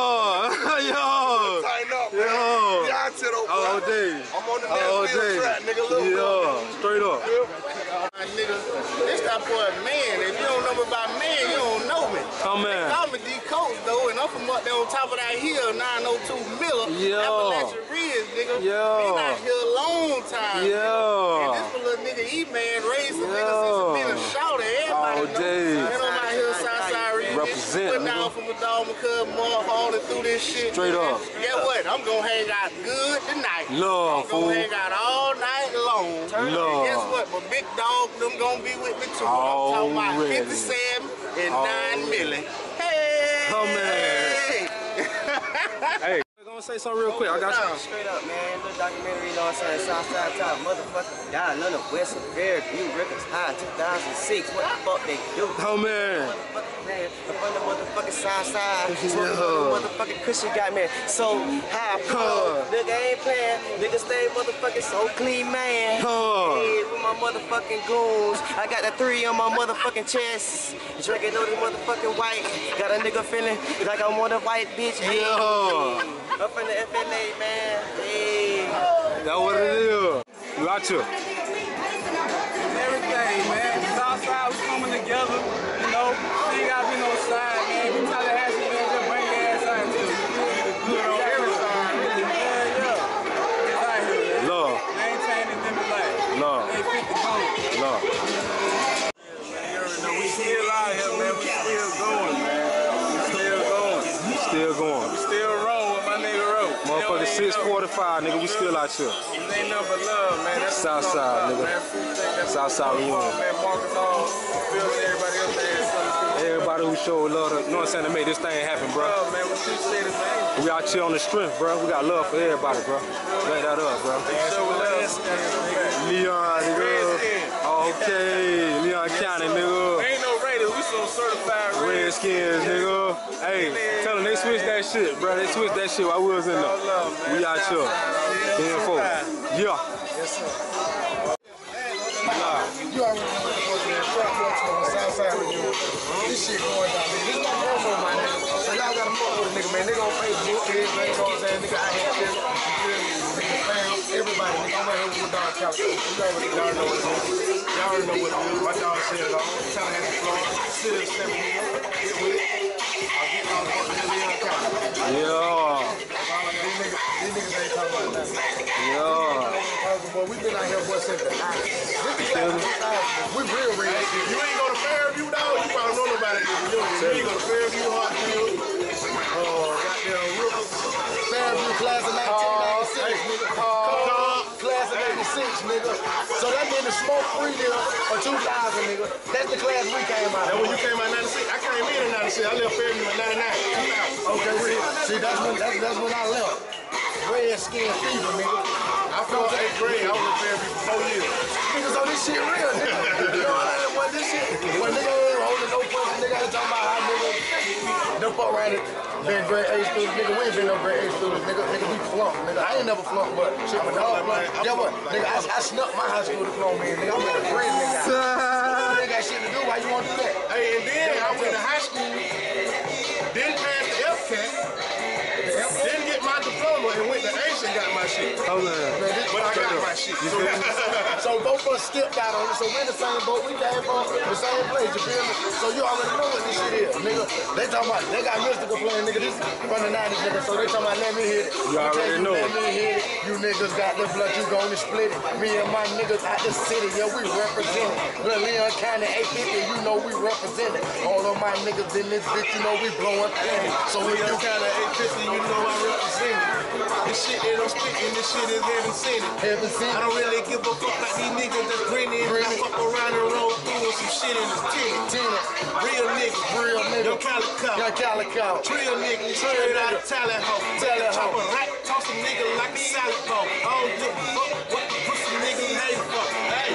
Yo. Tighten up, man. Yo. Yeah, I tell you, All day. I'm on the next field track, nigga. Look, yeah. Straight up. Nigga, this that boy man. If you don't know me by man, you don't know me. Oh man. They call me D Coach though, and I'm from up there on top of that hill, 902 Miller. Yo. Appalachian Ridge, nigga. Yo. Been out here a long time. Yo. And this for little nigga E-Man raised some niggas since he been a shouter. Everybody All day. And I'm out here Southside Reunion. Represent, Put down from a dog, my cuz, more hauling through this shit. Straight up. Guess what? I'm gonna hang out good tonight. Love, I'm fool. gonna hang out all night long. Love. And guess what? My big dog, them gonna be with me too. I'm talking about 57 and 9 milli. Hey! Oh man. Hey. Gonna say something real quick. I got you. Straight up, man. Little documentary, you know what I'm saying? Southside Top, motherfucker. Down London, West, Fair View, Records High, 2006. What the fuck they do? Oh man. Man, up on the motherfucking Southside. Motherfucking cushion got me so high. Nigga ain't playing. Nigga stay motherfucking so clean, man. Hey, with my motherfucking goons. I got the 3 on my motherfucking chest. Drinking all this motherfucking white. Got a nigga feeling like I want a white bitch. Hey. Up in the FLA, man. Hey. That's what it is. You out here. Everything, man. Southside, we coming together. You know, ain't gotta be no side, man. We Tallahassee, man. Just bring your ass out here. Good on every side. Yeah. It's out here, man. Love. Maintaining them life. Love. 850 gold. Love. We still out here, man. We still going, man. We still going. Still going. We still rolling with my nigga Ro. Motherfucking 645, nigga. We still out here. It ain't nothing but love, man. That's Southside, nigga. Southside Reunion. Man, Marcus Hall, Phil, everybody else, man. Everybody who showed love, to, you know what I'm saying, to make this thing happen, bro. Man, what you say, man? We out here on the strength, bro. We got love for everybody, bro. Back that up, bro. Leon, nigga. Okay, Leon County, nigga. Ain't no Raiders, we some certified Redskins, nigga. Hey, tell them they switched that shit, bro. They switched that shit while we was in there. We out here. Being folk. Yeah. Yes, sir. You already know the Southside reunion. This shit going down, man. This is my promo, my nigga. So y'all gotta fuck with a nigga, man. Nigga on Facebook, everything, you know what I'm saying? Nigga out here chilling. You feel me? Nigga fam, everybody. Nigga, I'm right here with Don Calico. Y'all know what it is. Y'all already know what it is. My dog said it all. Tallahassee, Florida. City of 7 years. Get with it. I'll get all the fucking Leon County. Yeah. These niggas ain't talking about nothing. Yeah. Boy, we been out here, boy, since the 90s. We real real. You ain't go to Fairview, dog. You probably know nobody. You ain't go to Fairview, Hartfield. Goddamn Rivers. Fairview class of 1996, nigga. Class of 86, nigga. So that mean the smoke free deal for 2000, nigga. That's the class we came out. And when you came out in 96, I came in 96. I left Fairview in 99, 2000. Okay, see, that's when I left. Red skin fever, nigga. I felt 8th grade. I was in Fairview for 4 years. Nigga, so this shit real, nigga. You know what I mean? What this shit? When nigga ain't holding no pussy, nigga ain't talking about how nigga them fuck around it. Been grade A students, nigga. We ain't been no grade A students, nigga. Nigga, we flunked, nigga. I ain't never flunked, but I'm a dog. Yeah, what? Nigga, I snuck my high school diploma in, nigga. I'm in the prison, nigga. You ain't got shit to do. Why you want to do that? Hey, and then I went to high school, didn't pass the FCAT, didn't get my diploma, and went to Ace and got my shit. Oh, man. But I got my shit. So both of us skipped out on it. So we're in the same boat. We came from the same place. You feel me? So you already know what this shit is, nigga. They talking about they got Mystical playing, nigga. This from the 90s, nigga. So they talking about let me hit it. You already know. Let me hit it. You niggas got the blood. You gonna split it. Me and my niggas out the city. Yeah, we represent it. The Leon County 850. You know we represent it. All of my niggas in this bitch. You know we blowing planet. So if you kind of 850, you know I represent it. This shit that I'm spitting, this shit is heaven sent it. Heaven sent it. I don't really give a fuck like these niggas that's grinning. I fuck around and roll through with some shit in his tinted. Real niggas. Real niggas. Young Calico. Young Calico. Real niggas. Straight out of Tallahassee. Chop a rack, toss a nigga like a salad bowl. I don't give a fuck what the pussy niggas hate for. Hey.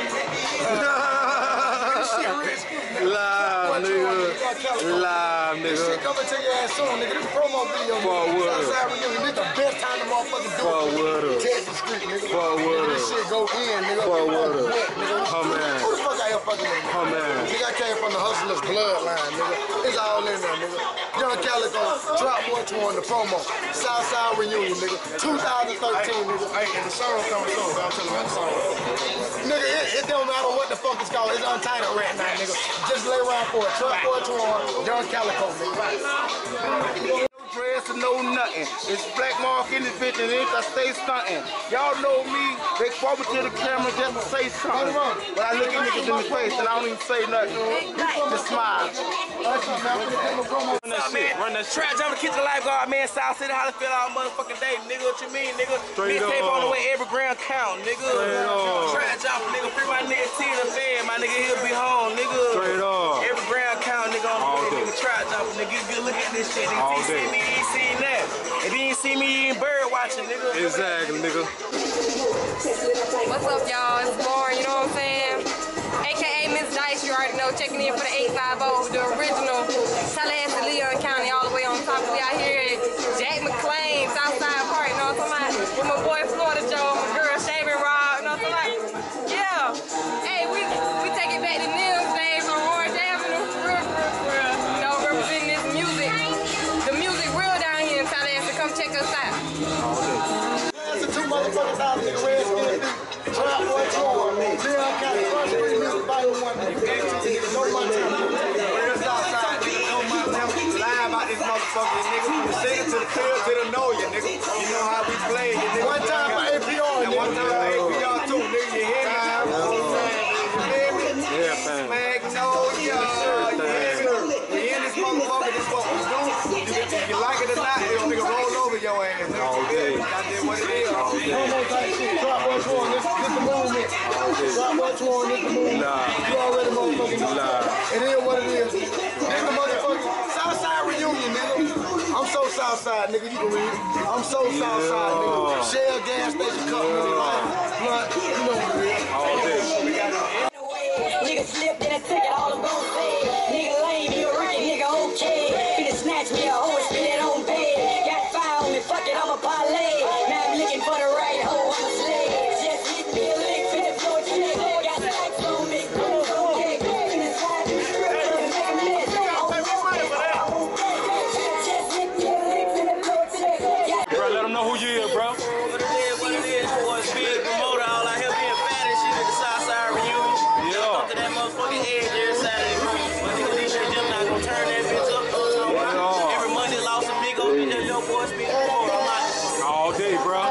Live, nigga. Live, nigga. This shit coming to your ass soon, nigga. This promo video, nigga. Southside reunion. This the best time to motherfucking do it. Texas Street, nigga. This shit go in, nigga. Oh, man. Who the fuck out here fucking with me? Oh, man. Nigga, I came from the hustler's bloodline, nigga. It's all in there, nigga. Young Calico, Drop Boy Tour, the promo. Southside reunion, nigga. 2013, nigga. Hey, and the song coming soon, so I'll tell you about the song. Nigga, it don't matter what the fuck it's called. It's untitled right now, nigga. Just lay around for it. Drop Boy Tour, Young Calico, nigga. Dress and no nothing. It's Black Mark in this bitch and I stay stunting. Y'all know me, they forward to the camera just to say something. But I look at niggas in the face and I don't even say nothing. Just smile. Run that shit. Trap Jump, the Kitchen Lifeguard, man. South City, Hollyfield all motherfucking day, nigga. What you mean, nigga? Mixtape on the way, every ground count, nigga. Trap Jump, nigga. Free my nigga T in the bed, my nigga, he'll be home, nigga. Straight up. Every ground count, nigga, on the way, nigga. Trap Jump, nigga. You good look at this shit, nigga. If you see me, you ain't seen that. If you ain't seen me, you ain't bird watching, nigga. Exactly, nigga. What's up, y'all? It's Lauren, you know what I'm saying? AKA Miss Dice, you already know, checking in for the 850, the original Tallahassee, Leon County, all the way on top. We out here at Jack McClain, Southside Park, you know what I'm talking about? With my boy Florida Joe, my girl Shaving Rob, you know what I'm talking about? Yeah. Hey, we take it back to Nils days on Orange Avenue, real. You know, representing this music. The music real down here in Tallahassee. Come check us out. That's the two motherfuckers out there, Redskins, Drop Boy Tour, Leon County, First Free Music Volume 1, No Montana. Real Southside, nigga, No Montana. Live out this motherfucker, nigga. From the city to the field to the know you, nigga. You know how we play, you nigga. One time for APR, and one time for APR too, nigga. You hear me? Yeah, fam. Magnolia, you hear me? We in this motherfucker, this what we do. You like it or not, this nigga roll over your ass. All day. I did what it is. Promo type shit, Drop Boy Tour, this the movement. Drop Boy Tour, this the movement. You already motherfucking know. It is what it is. This the Southside, nigga. You can read it. I'm so Southside, nigga. Shell gas station company, life, blood. You know what it is. All day. Nigga slipped in a ticket, all I'm gon' say. Nigga lame, you a rich nigga, okay. Finna snatch me a hoe and spin it on bed. Got fire on me, fuck it, I'm a parlay. Now I'm looking for the right hoe, I'm a slave. Just hit me a lick, finna blow a chick. Got stacks on me, cool, okay. Finna slide through the strip, finna make a mess. Just hit me a lick, finna blow a chick. Bro, let them know who you is, bro. What it is, boy. Big promoter, all out here being fat and shit at the Southside reunion. Yeah. Up to that motherfucking edge every Saturday. But nigga, DJ Jim not gonna turn that bitch up. Every Monday, lost some nigga, DJ Young Boy, Big promoter. I'm out. All day, bro.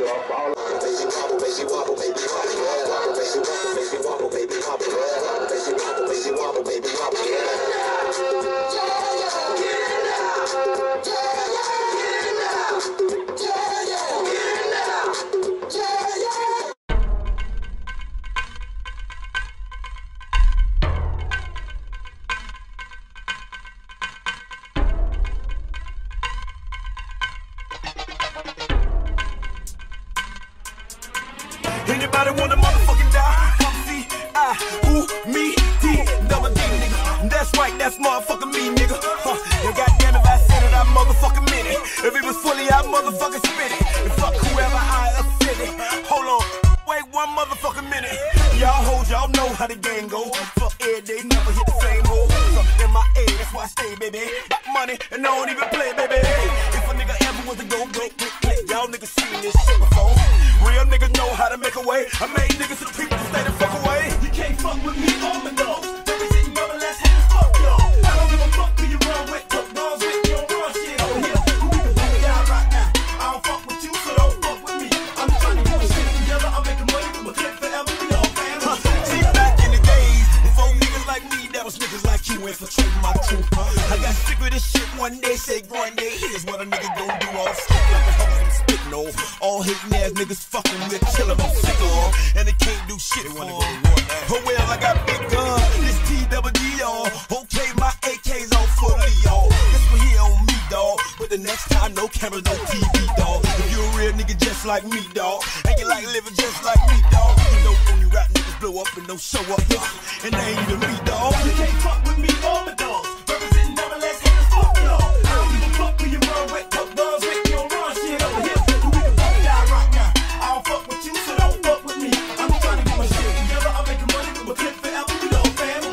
Anybody wanna motherfucking die? Come see, who, me, D, double D, nigga. That's right, that's motherfucking me, nigga. And goddamn if I said it, I motherfucking meant it. If it was fully, I motherfucking spit it. And fuck whoever I offended. Hold on, wait one motherfucking minute. Y'all hoes, y'all know how the game go. Fuck every day, never hit the same hole. Something in my A, that's why I stay, baby. Got money and I don't even play, baby. If a nigga ever was to go, click, click, y'all niggas seen this shit before. Real niggas know how to make a way. I made niggas and people stay the fuck away. You can't fuck with me on the dogs. Representing rubber, let's hands, fuck y'all. I don't give a fuck who you run with. Tuck dogs with you, don't run shit over here. We can fuck it out right now. I don't fuck with you, so don't fuck with me. I'm just trying to get my shit together. I'm making money with my clip forever. We all family. See, back in the days, before niggas like me, that was niggas like you infiltrating my crew. I got sick of this shit one day, say one day. Here's what a nigga gon' do, all stick like a hoe from spit, no. All hating ass niggas fucking with killer, I'm sick of. And they can't do shit for them. Oh well, I got big guns, this T-double-D, y'all. Okay, my AK's on fully, y'all. This one here on me, dawg. But the next time, no cameras, no TV, dawg. If you a real nigga just like me, dawg, and you like living just like me, dawg, you know only rap niggas blow up and don't show up, and they ain't even me, dawg. You can't fuck with me, all my dogs. Representing double, let's hands, fuck y'all. I don't give a fuck who you run with, tuck dogs with, you don't run shit over here. We can both die right now. I don't fuck with you, so don't fuck with me. I'm just trying to get my shit together. I'm making money with my clip forever. We all family.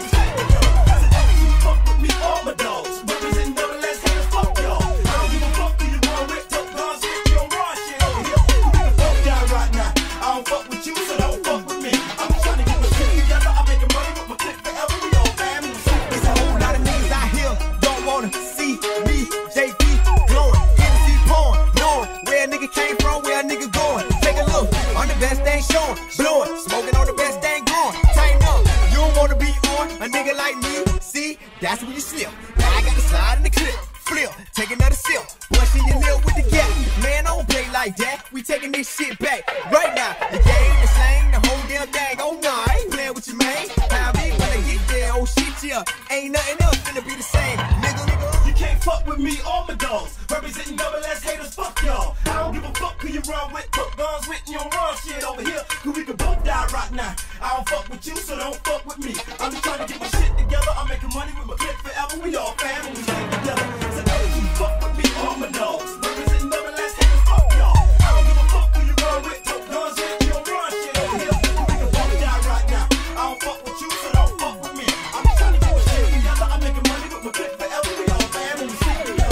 You fuck with me, all my dogs. Representing double, let's hands, fuck y'all. I don't give a fuck who you run with, tuck dogs with, you don't run shit over here. We can both die right now. I don't fuck with you, so don't fuck with me. I'm just trying to get my shit together. I'm making money with my clip forever. We all family. There's a whole lot of niggas out here don't wanna see me, JV, glowing, Hennessy pouring, knowing where a nigga came from, where a nigga going. Take a look, on the best thing showing, blowing, smoking on the best thing growing. Tighten up, you don't wanna be on a nigga like me. See, that's when you slip. Now I got the slide in the clip, flip, take another sip, busting your lip with the gap. Man, I don't play like that. We taking this shit back right now. The game, the slang, the whole damn thing. Oh no, I ain't playing with you, man. How big when I get there? Oh shit, yeah, ain't nothing else finna be the same, nigga. You can't fuck with me, all my dogs. Representing double ass haters, fuck y'all. I don't give a fuck who you run with, put guns with, you don't run shit over here. Cause we can both die right now. I don't fuck with you, so don't fuck with me. I'm just trying to get my shit together. I'm making money with my clip forever. We all family, we stay together. So don't you fuck with me, all my dogs. Representing double ass haters, fuck y'all. I don't give a fuck who you run with, put guns with, you don't run shit over here. We can both die right now. I don't fuck with you, so don't fuck with me. I'm just trying to get my shit together. I'm making money with my clip forever. We all family, we stay together.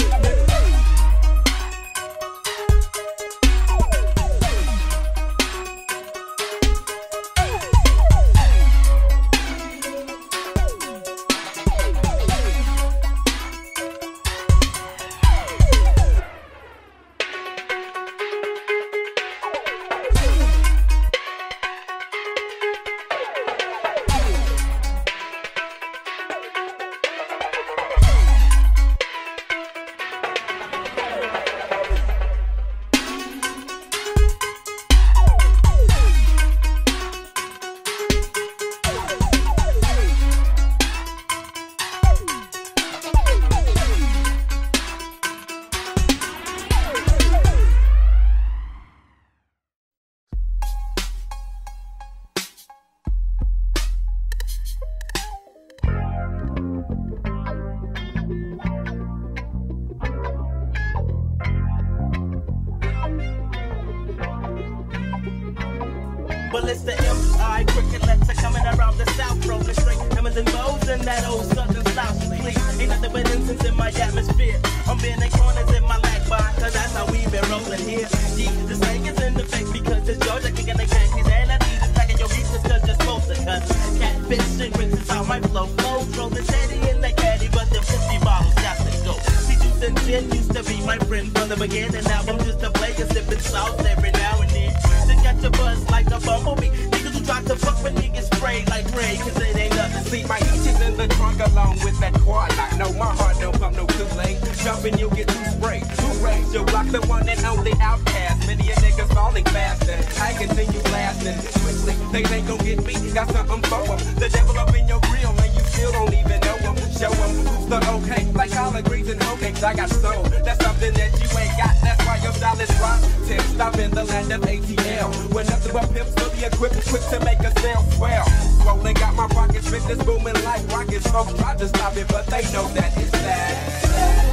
list of M.I. Cricket letters are coming around the south, rolling straight hammers and bows in that old southern slouch. Please, ain't nothing but incense in my atmosphere. I'm bending corners in my lag bar, cause that's how we been rolling here. Yeah, the snake is in the face because it's Georgia kicking the Yankees, and I need to packing your beats cause you're supposed to cut. Catfish and grits is how my flow flows, rolling steady in the caddy, but the 50 bottles got to go. See, juice and gin used to be my friend from the beginning, now I'm just a player sipping sauce every now and then. Then got your buzz like a bumblebee. Niggas who try to fuck when niggas spray like Ray, cause it ain't nothing. See, my heat is in the trunk along with that quad lock. No, my heart don't pump no Kool-Aid. Jumping, you'll get two sprayed. Two rays, you'll block the one and only outcast. Many a niggas falling faster. I continue blasting quickly. They ain't gon' get me. Got something for them. The devil up in your grill and you still don't even know them. Show them who's the okay. Like collard greens and hoe cakes, I got soul. That's something that you ain't got. That's why your style is rotten. Stop in the land of ATL. When nothing but pimps fully equipped, quick to make a sale swell. Swollen, got my pockets fitness booming like rockets. Folks try to stop it, but they know that it's bad.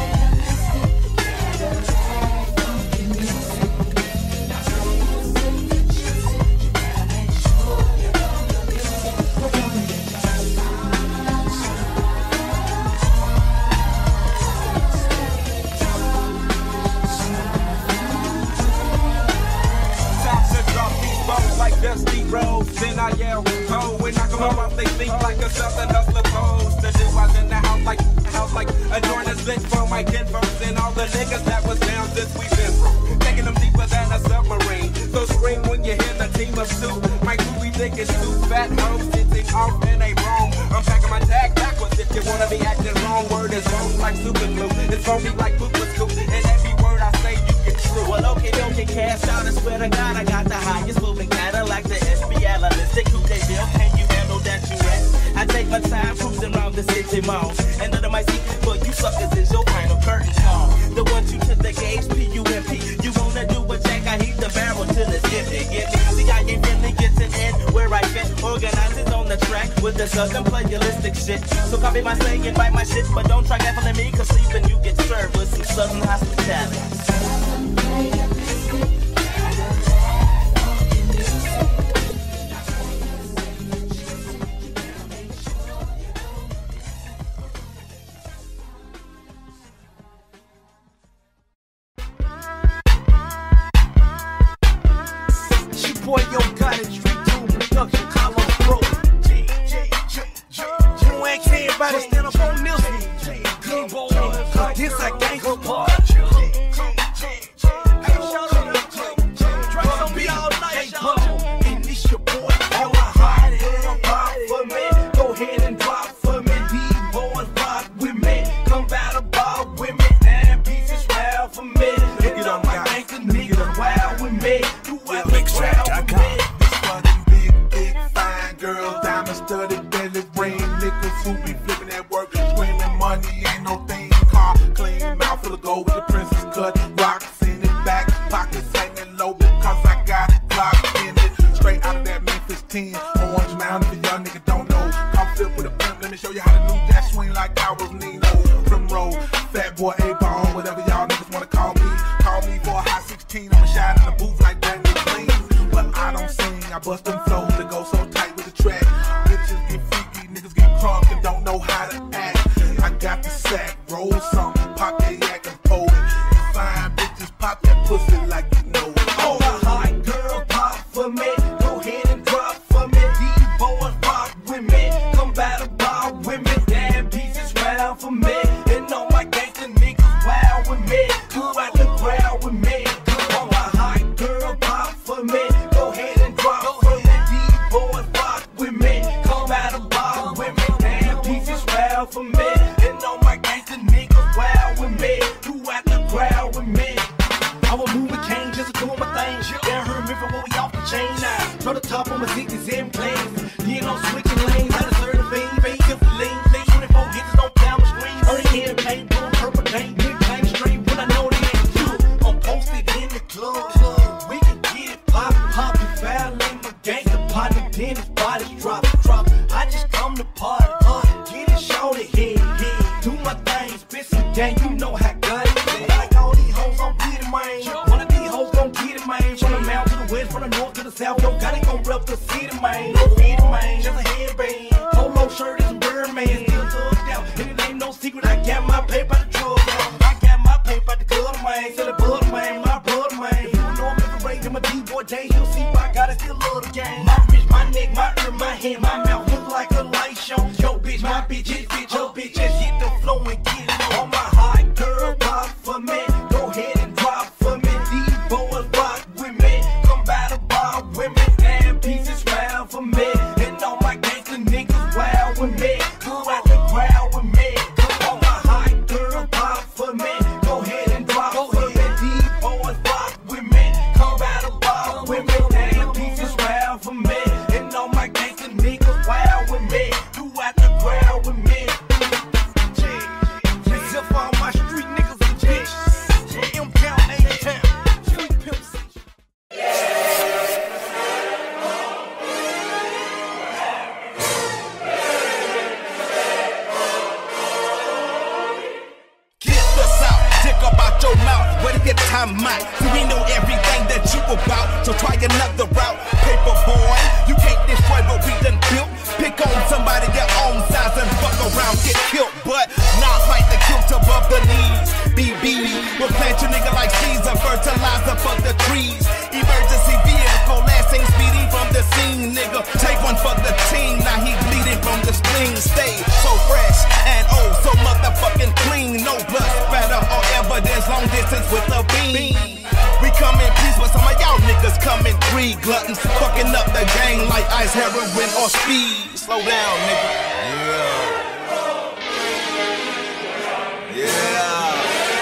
Like dusty roads, then I yell, oh, when I come off they think like a southern hustler pose. The dude was in the house like a joint is lit for my kinfolks and all the niggas that was down since we been through. Taking them deeper than a submarine. So scream when you hear the team of two. My crew we think it's two fat hoes sitting off and they wrong. I'm packing my tag backwards if you wanna be acting wrong. Word is wrong like super glue. It's phony like Poopa Scoop. And every word I say you get true. Well, okay, don't get cash out. I swear to God, I got the highest moving Cadillac, the SBL, Alistic, who they bill. Can you handle that you rest? I take my time cruising around the city malls. And under my seat for you suckers is your final curtain call. The one you to the gauge, PUMP. You wanna do a check, I heat the barrel till it's empty. Get me, see I ain't really getting in where I fit. Organizers on the track with the southern playalistic shit. So copy my slang and write my shit, but don't try gaffling me, cause sleeping you get served with some southern hospitality. Boy, yo, got it straight to production, Carlos Pro. You ain't care about it, stand up on this. Good boy, cause this a gangster part. Drop be all night, and this your boy, yo, I hide it, rock for me. Go ahead and drop for me. These boys rock with me. Come battle ball with me. And pieces wild for me. Look at them gangster niggas wild with me. Studded belly ring, niggas who be flipping at work, screaming money ain't no thing. Car clean, mouth full of gold with the princess cut, rocks in it back, pockets hanging low because I got it locked in it. Straight out of that Memphis 10, Orange Mountain, if young nigga don't know. Come flip with a pimp, let me show you how to do that swing like I was Nino. Primrose, Fat Boy, A-Bone, whatever y'all niggas wanna call me. Call me for a high 16, I'ma shine in the booth like Danny Clean. But I don't sing, I bust them flows that go so tight with the track. Bitches get freaky, niggas get crunk and don't know how to act. I got the sack, roll something, pop that yak and pull it. You fine bitches, pop that pussy like you know it. All the hot girls pop for me. Go ahead and drop for me. These boys rock with me. Come battle ball with me. Damn pieces round for me. And all my gangster niggas wild with me. Come out the crowd with me. All the hot girls pop for me. Go ahead and drop for me. These boys rock with me. Come battle ball with me. Damn pieces round for me. And all my gangster niggas wild with me. hand, my mouth look like a light show. Yo, bitch, my bitch is bitch. Yo, bitch, just hit the flow and get it on. My hot girl, pop for me. Go ahead and drop for me. These boys rock with me. Come by the bar with me. Damn pieces round for me. And all my gangster niggas wild with me. Go out the crowd with me. Come on, my hot girl, pop for me. Go ahead and drop for me. These boys rock with me. Come by the bar with me. Damn pieces round for me. And all my gangster niggas wild with me. Go out the crowd with me. Zip all my street niggas and bitches. M-Town, A-Town. Street pimps. Get this out, dick about your mouth. Where to get time out? We know everything that you about, so try another route. Paper boy, you can't destroy what we done built. Pick on somebody your own size and fuck around, get killed. But not like the kilt above the knees. BB, we'll plant your nigga like Caesar, fertilizer for the trees. Emergency vehicle, last ain't speeding from the scene, nigga. Take one for the team, now he bleeding from the spleen. Stay so fresh and oh so motherfucking clean. No blood spatter or evidence, long distance with a beam. We come in peace, but some of y'all niggas come in greed. Gluttons fucking up the gang like ice, heroin, or speed. Slow down, nigga. Yeah.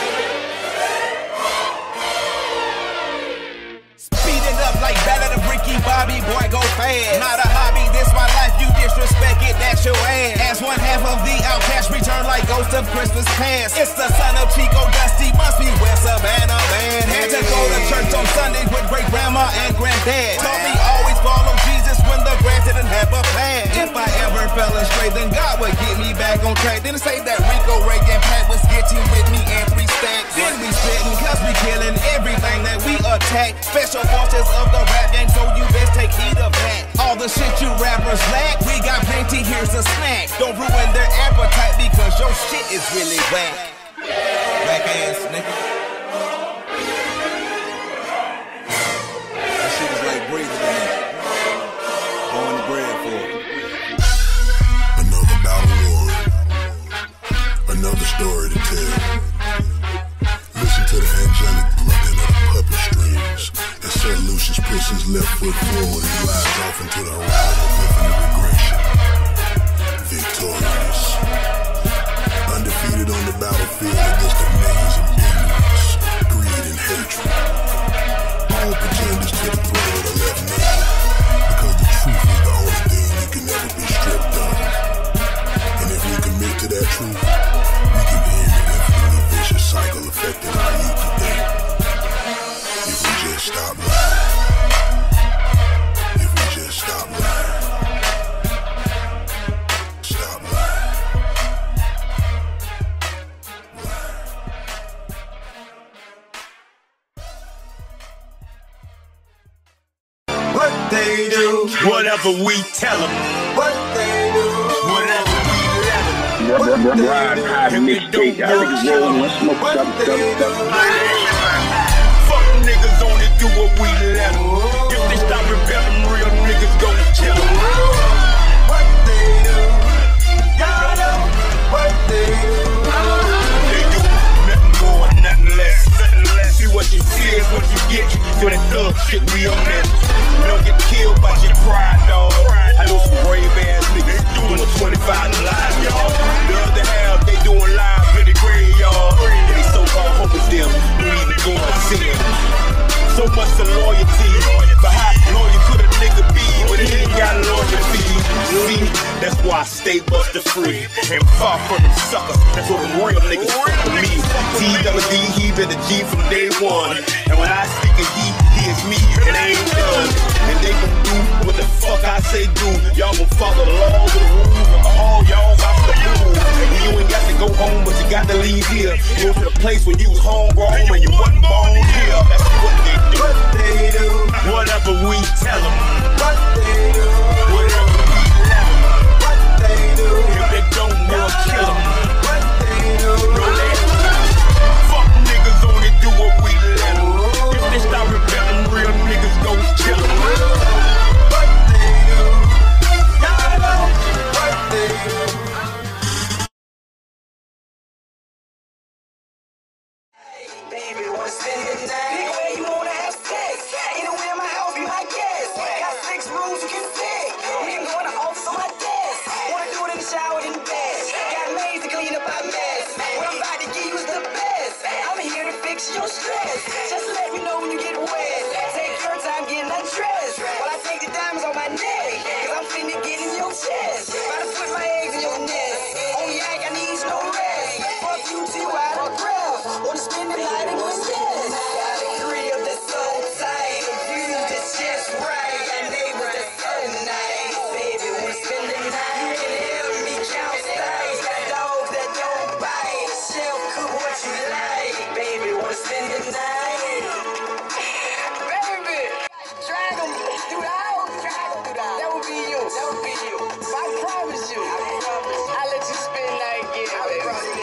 Speed it up like Ballad of Ricky Bobby, boy, go fast. Not a hobby, this my life, you disrespect it, that's your ass. As one half of the outcast return like Ghost of Christmas Past. It's the son of Chico Dusty, must be West Savannah, man. Had to go to church on Sunday with great grandma and granddad. Told me always follow Jesus when the grass didn't have a plan. If I ever fell astray, then God would get me back on track. Didn't say that Rico, Ray, and Pat was getting with me and 3 stacks. Then we spittin' cause we killing everything that we attack. Special forces of the rap gang, so you best take heed of that. All the shit you rappers lack, we got plenty, here's a snack. Don't ruin their appetite because your shit is really whack. Whack ass nigga. That shit is like breathing in it. Going to bread for it. Another battle war. Another story to tell. Listen to the angelic plucking of the puppet strings as Sir Lucius puts his left foot forward and glides off into the horizon of infinite regression. Victorious. Undefeated on the battlefield against the millions of ignorance, greed, and hatred. All pretenders to the throne are left naked because the truth is the only thing you can never be stripped of. And if we commit to that truth, we can end the infinitely vicious cycle affecting our youth today. If we just stop lying. If we just stop lying. Stop lying. What they do, whatever we tell them. What they do, whatever we let them. Ride mixtape. I think it's rolling. Let's smoke something. Fuck niggas only do what we let them. If they stop rebelling, real niggas gon' kill them. What they do, y'all know what they do. They do nothing more, nothing less. See what you see is what you get. So that thug shit we on that. You don't get killed by your pride, dog. I know some brave ass niggas doing 25 live, y'all. The other half, they doing live in the grave, y'all. And they so-called hoping them, you even go and see them. So much for loyalty, but how loyal could a nigga be when he ain't got loyalty? See, that's why I stay buster free and far from them suckers. That's what them real niggas for me. T-double-D, he been a G from day one. And when I speak of he is me, and I ain't done. And they gon' do what the fuck I say do. Y'all gon' follow the laws of the rules, and all y'all got to move. And you ain't got to go home, but you got to leave here. Go to the place where you was homegrown and you wasn't born here. That's what they do. What they do, whatever we tell them. What they do, whatever we let them. What they do, if they don't, we'll kill them. What they do, fuck niggas only do what we let them. If they stop rebelling, real niggas gon' kill them. What they do, y'all Baby, wanna spend the night? Pick where you wanna have sex. Anywhere in my house, be my guest. Got 6 rooms you can pick. We can go in the office on my desk. Wanna do it in the shower, in the bed. Got maids to clean up our mess. What I'm about to give you is the best. I'm here to fix your stress. Just let me know when you get wet. Take your time getting undressed while I take the diamonds on my neck. Cause I'm finna get in your chest. About to put my eggs in your nest. On yak, I need no rest. Fuck you till you out of breath. Wanna spend the night in your chest. Got a crib that's so tight. A view that's just right. And neighbors that's so nice. Baby, wanna spend the night. You can help me count stacks. Got dogs that don't bite. Chef, cook what you like. Baby, wanna spend the night. Baby, drag them through the house. Drag them through the house. That would be you. That would be you. I promise you. I'll let you spend the night again, baby.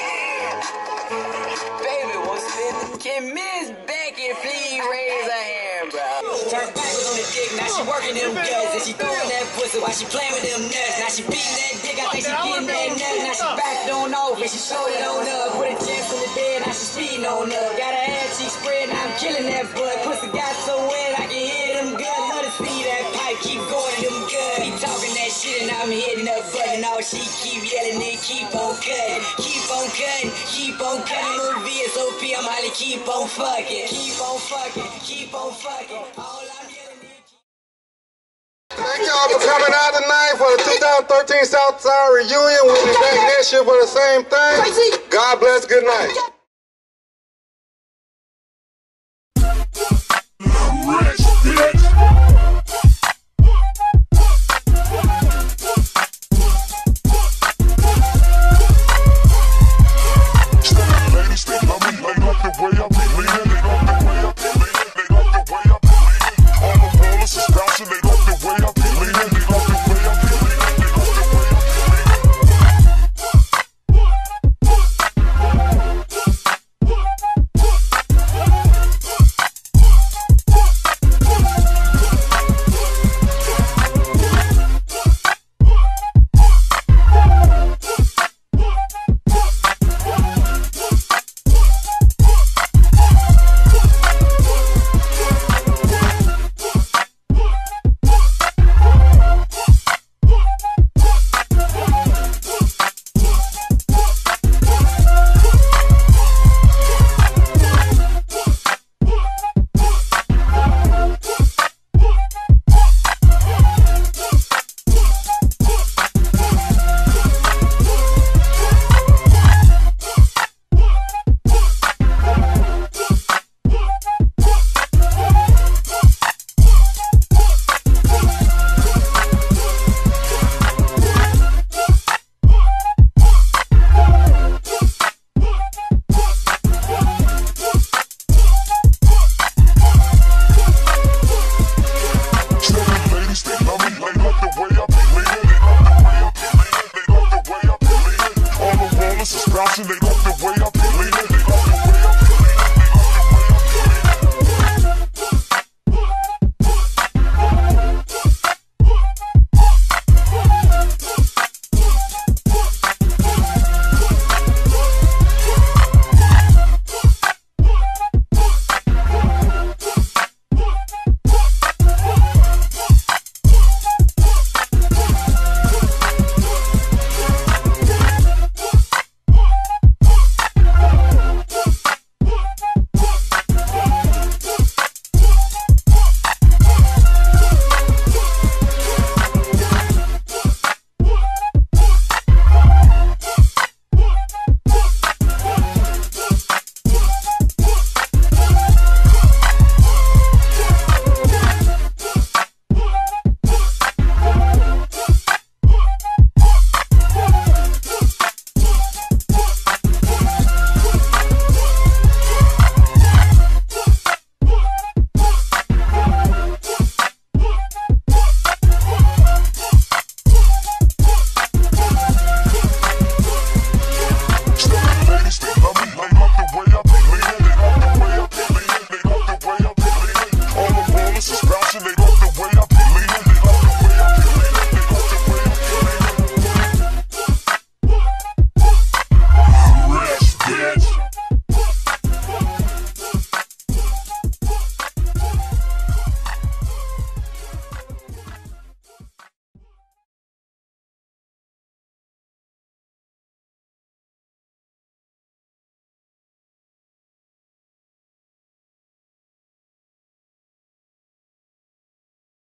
Baby, what's spending? Can Miss Becky please raise her hand, bro? Turn backwards on the dick, now she working them guts. And she throwing that pussy while she playing with them nuts. Now she beating that dick, I think she getting that nut. Now she backed on off and she showed it on up. Put a chance in the bed, now she speeding on up. Got her ass cheek spread, now I'm killing that butt. Pussy got so wet, I can hear them guts. Let her see that pipe, keep going to them guts. He talking that shit and I'm hitting that button. All she keep yelling and keep on cutting. Keep on cutting, keep on cutting. Little VSOP, I'm highly keep on fucking. Keep on fucking, keep on fucking. All I'm yelling is Thank y'all for coming out tonight for the 2013 Southside reunion. We'll be back next year for the same thing. God bless, good night.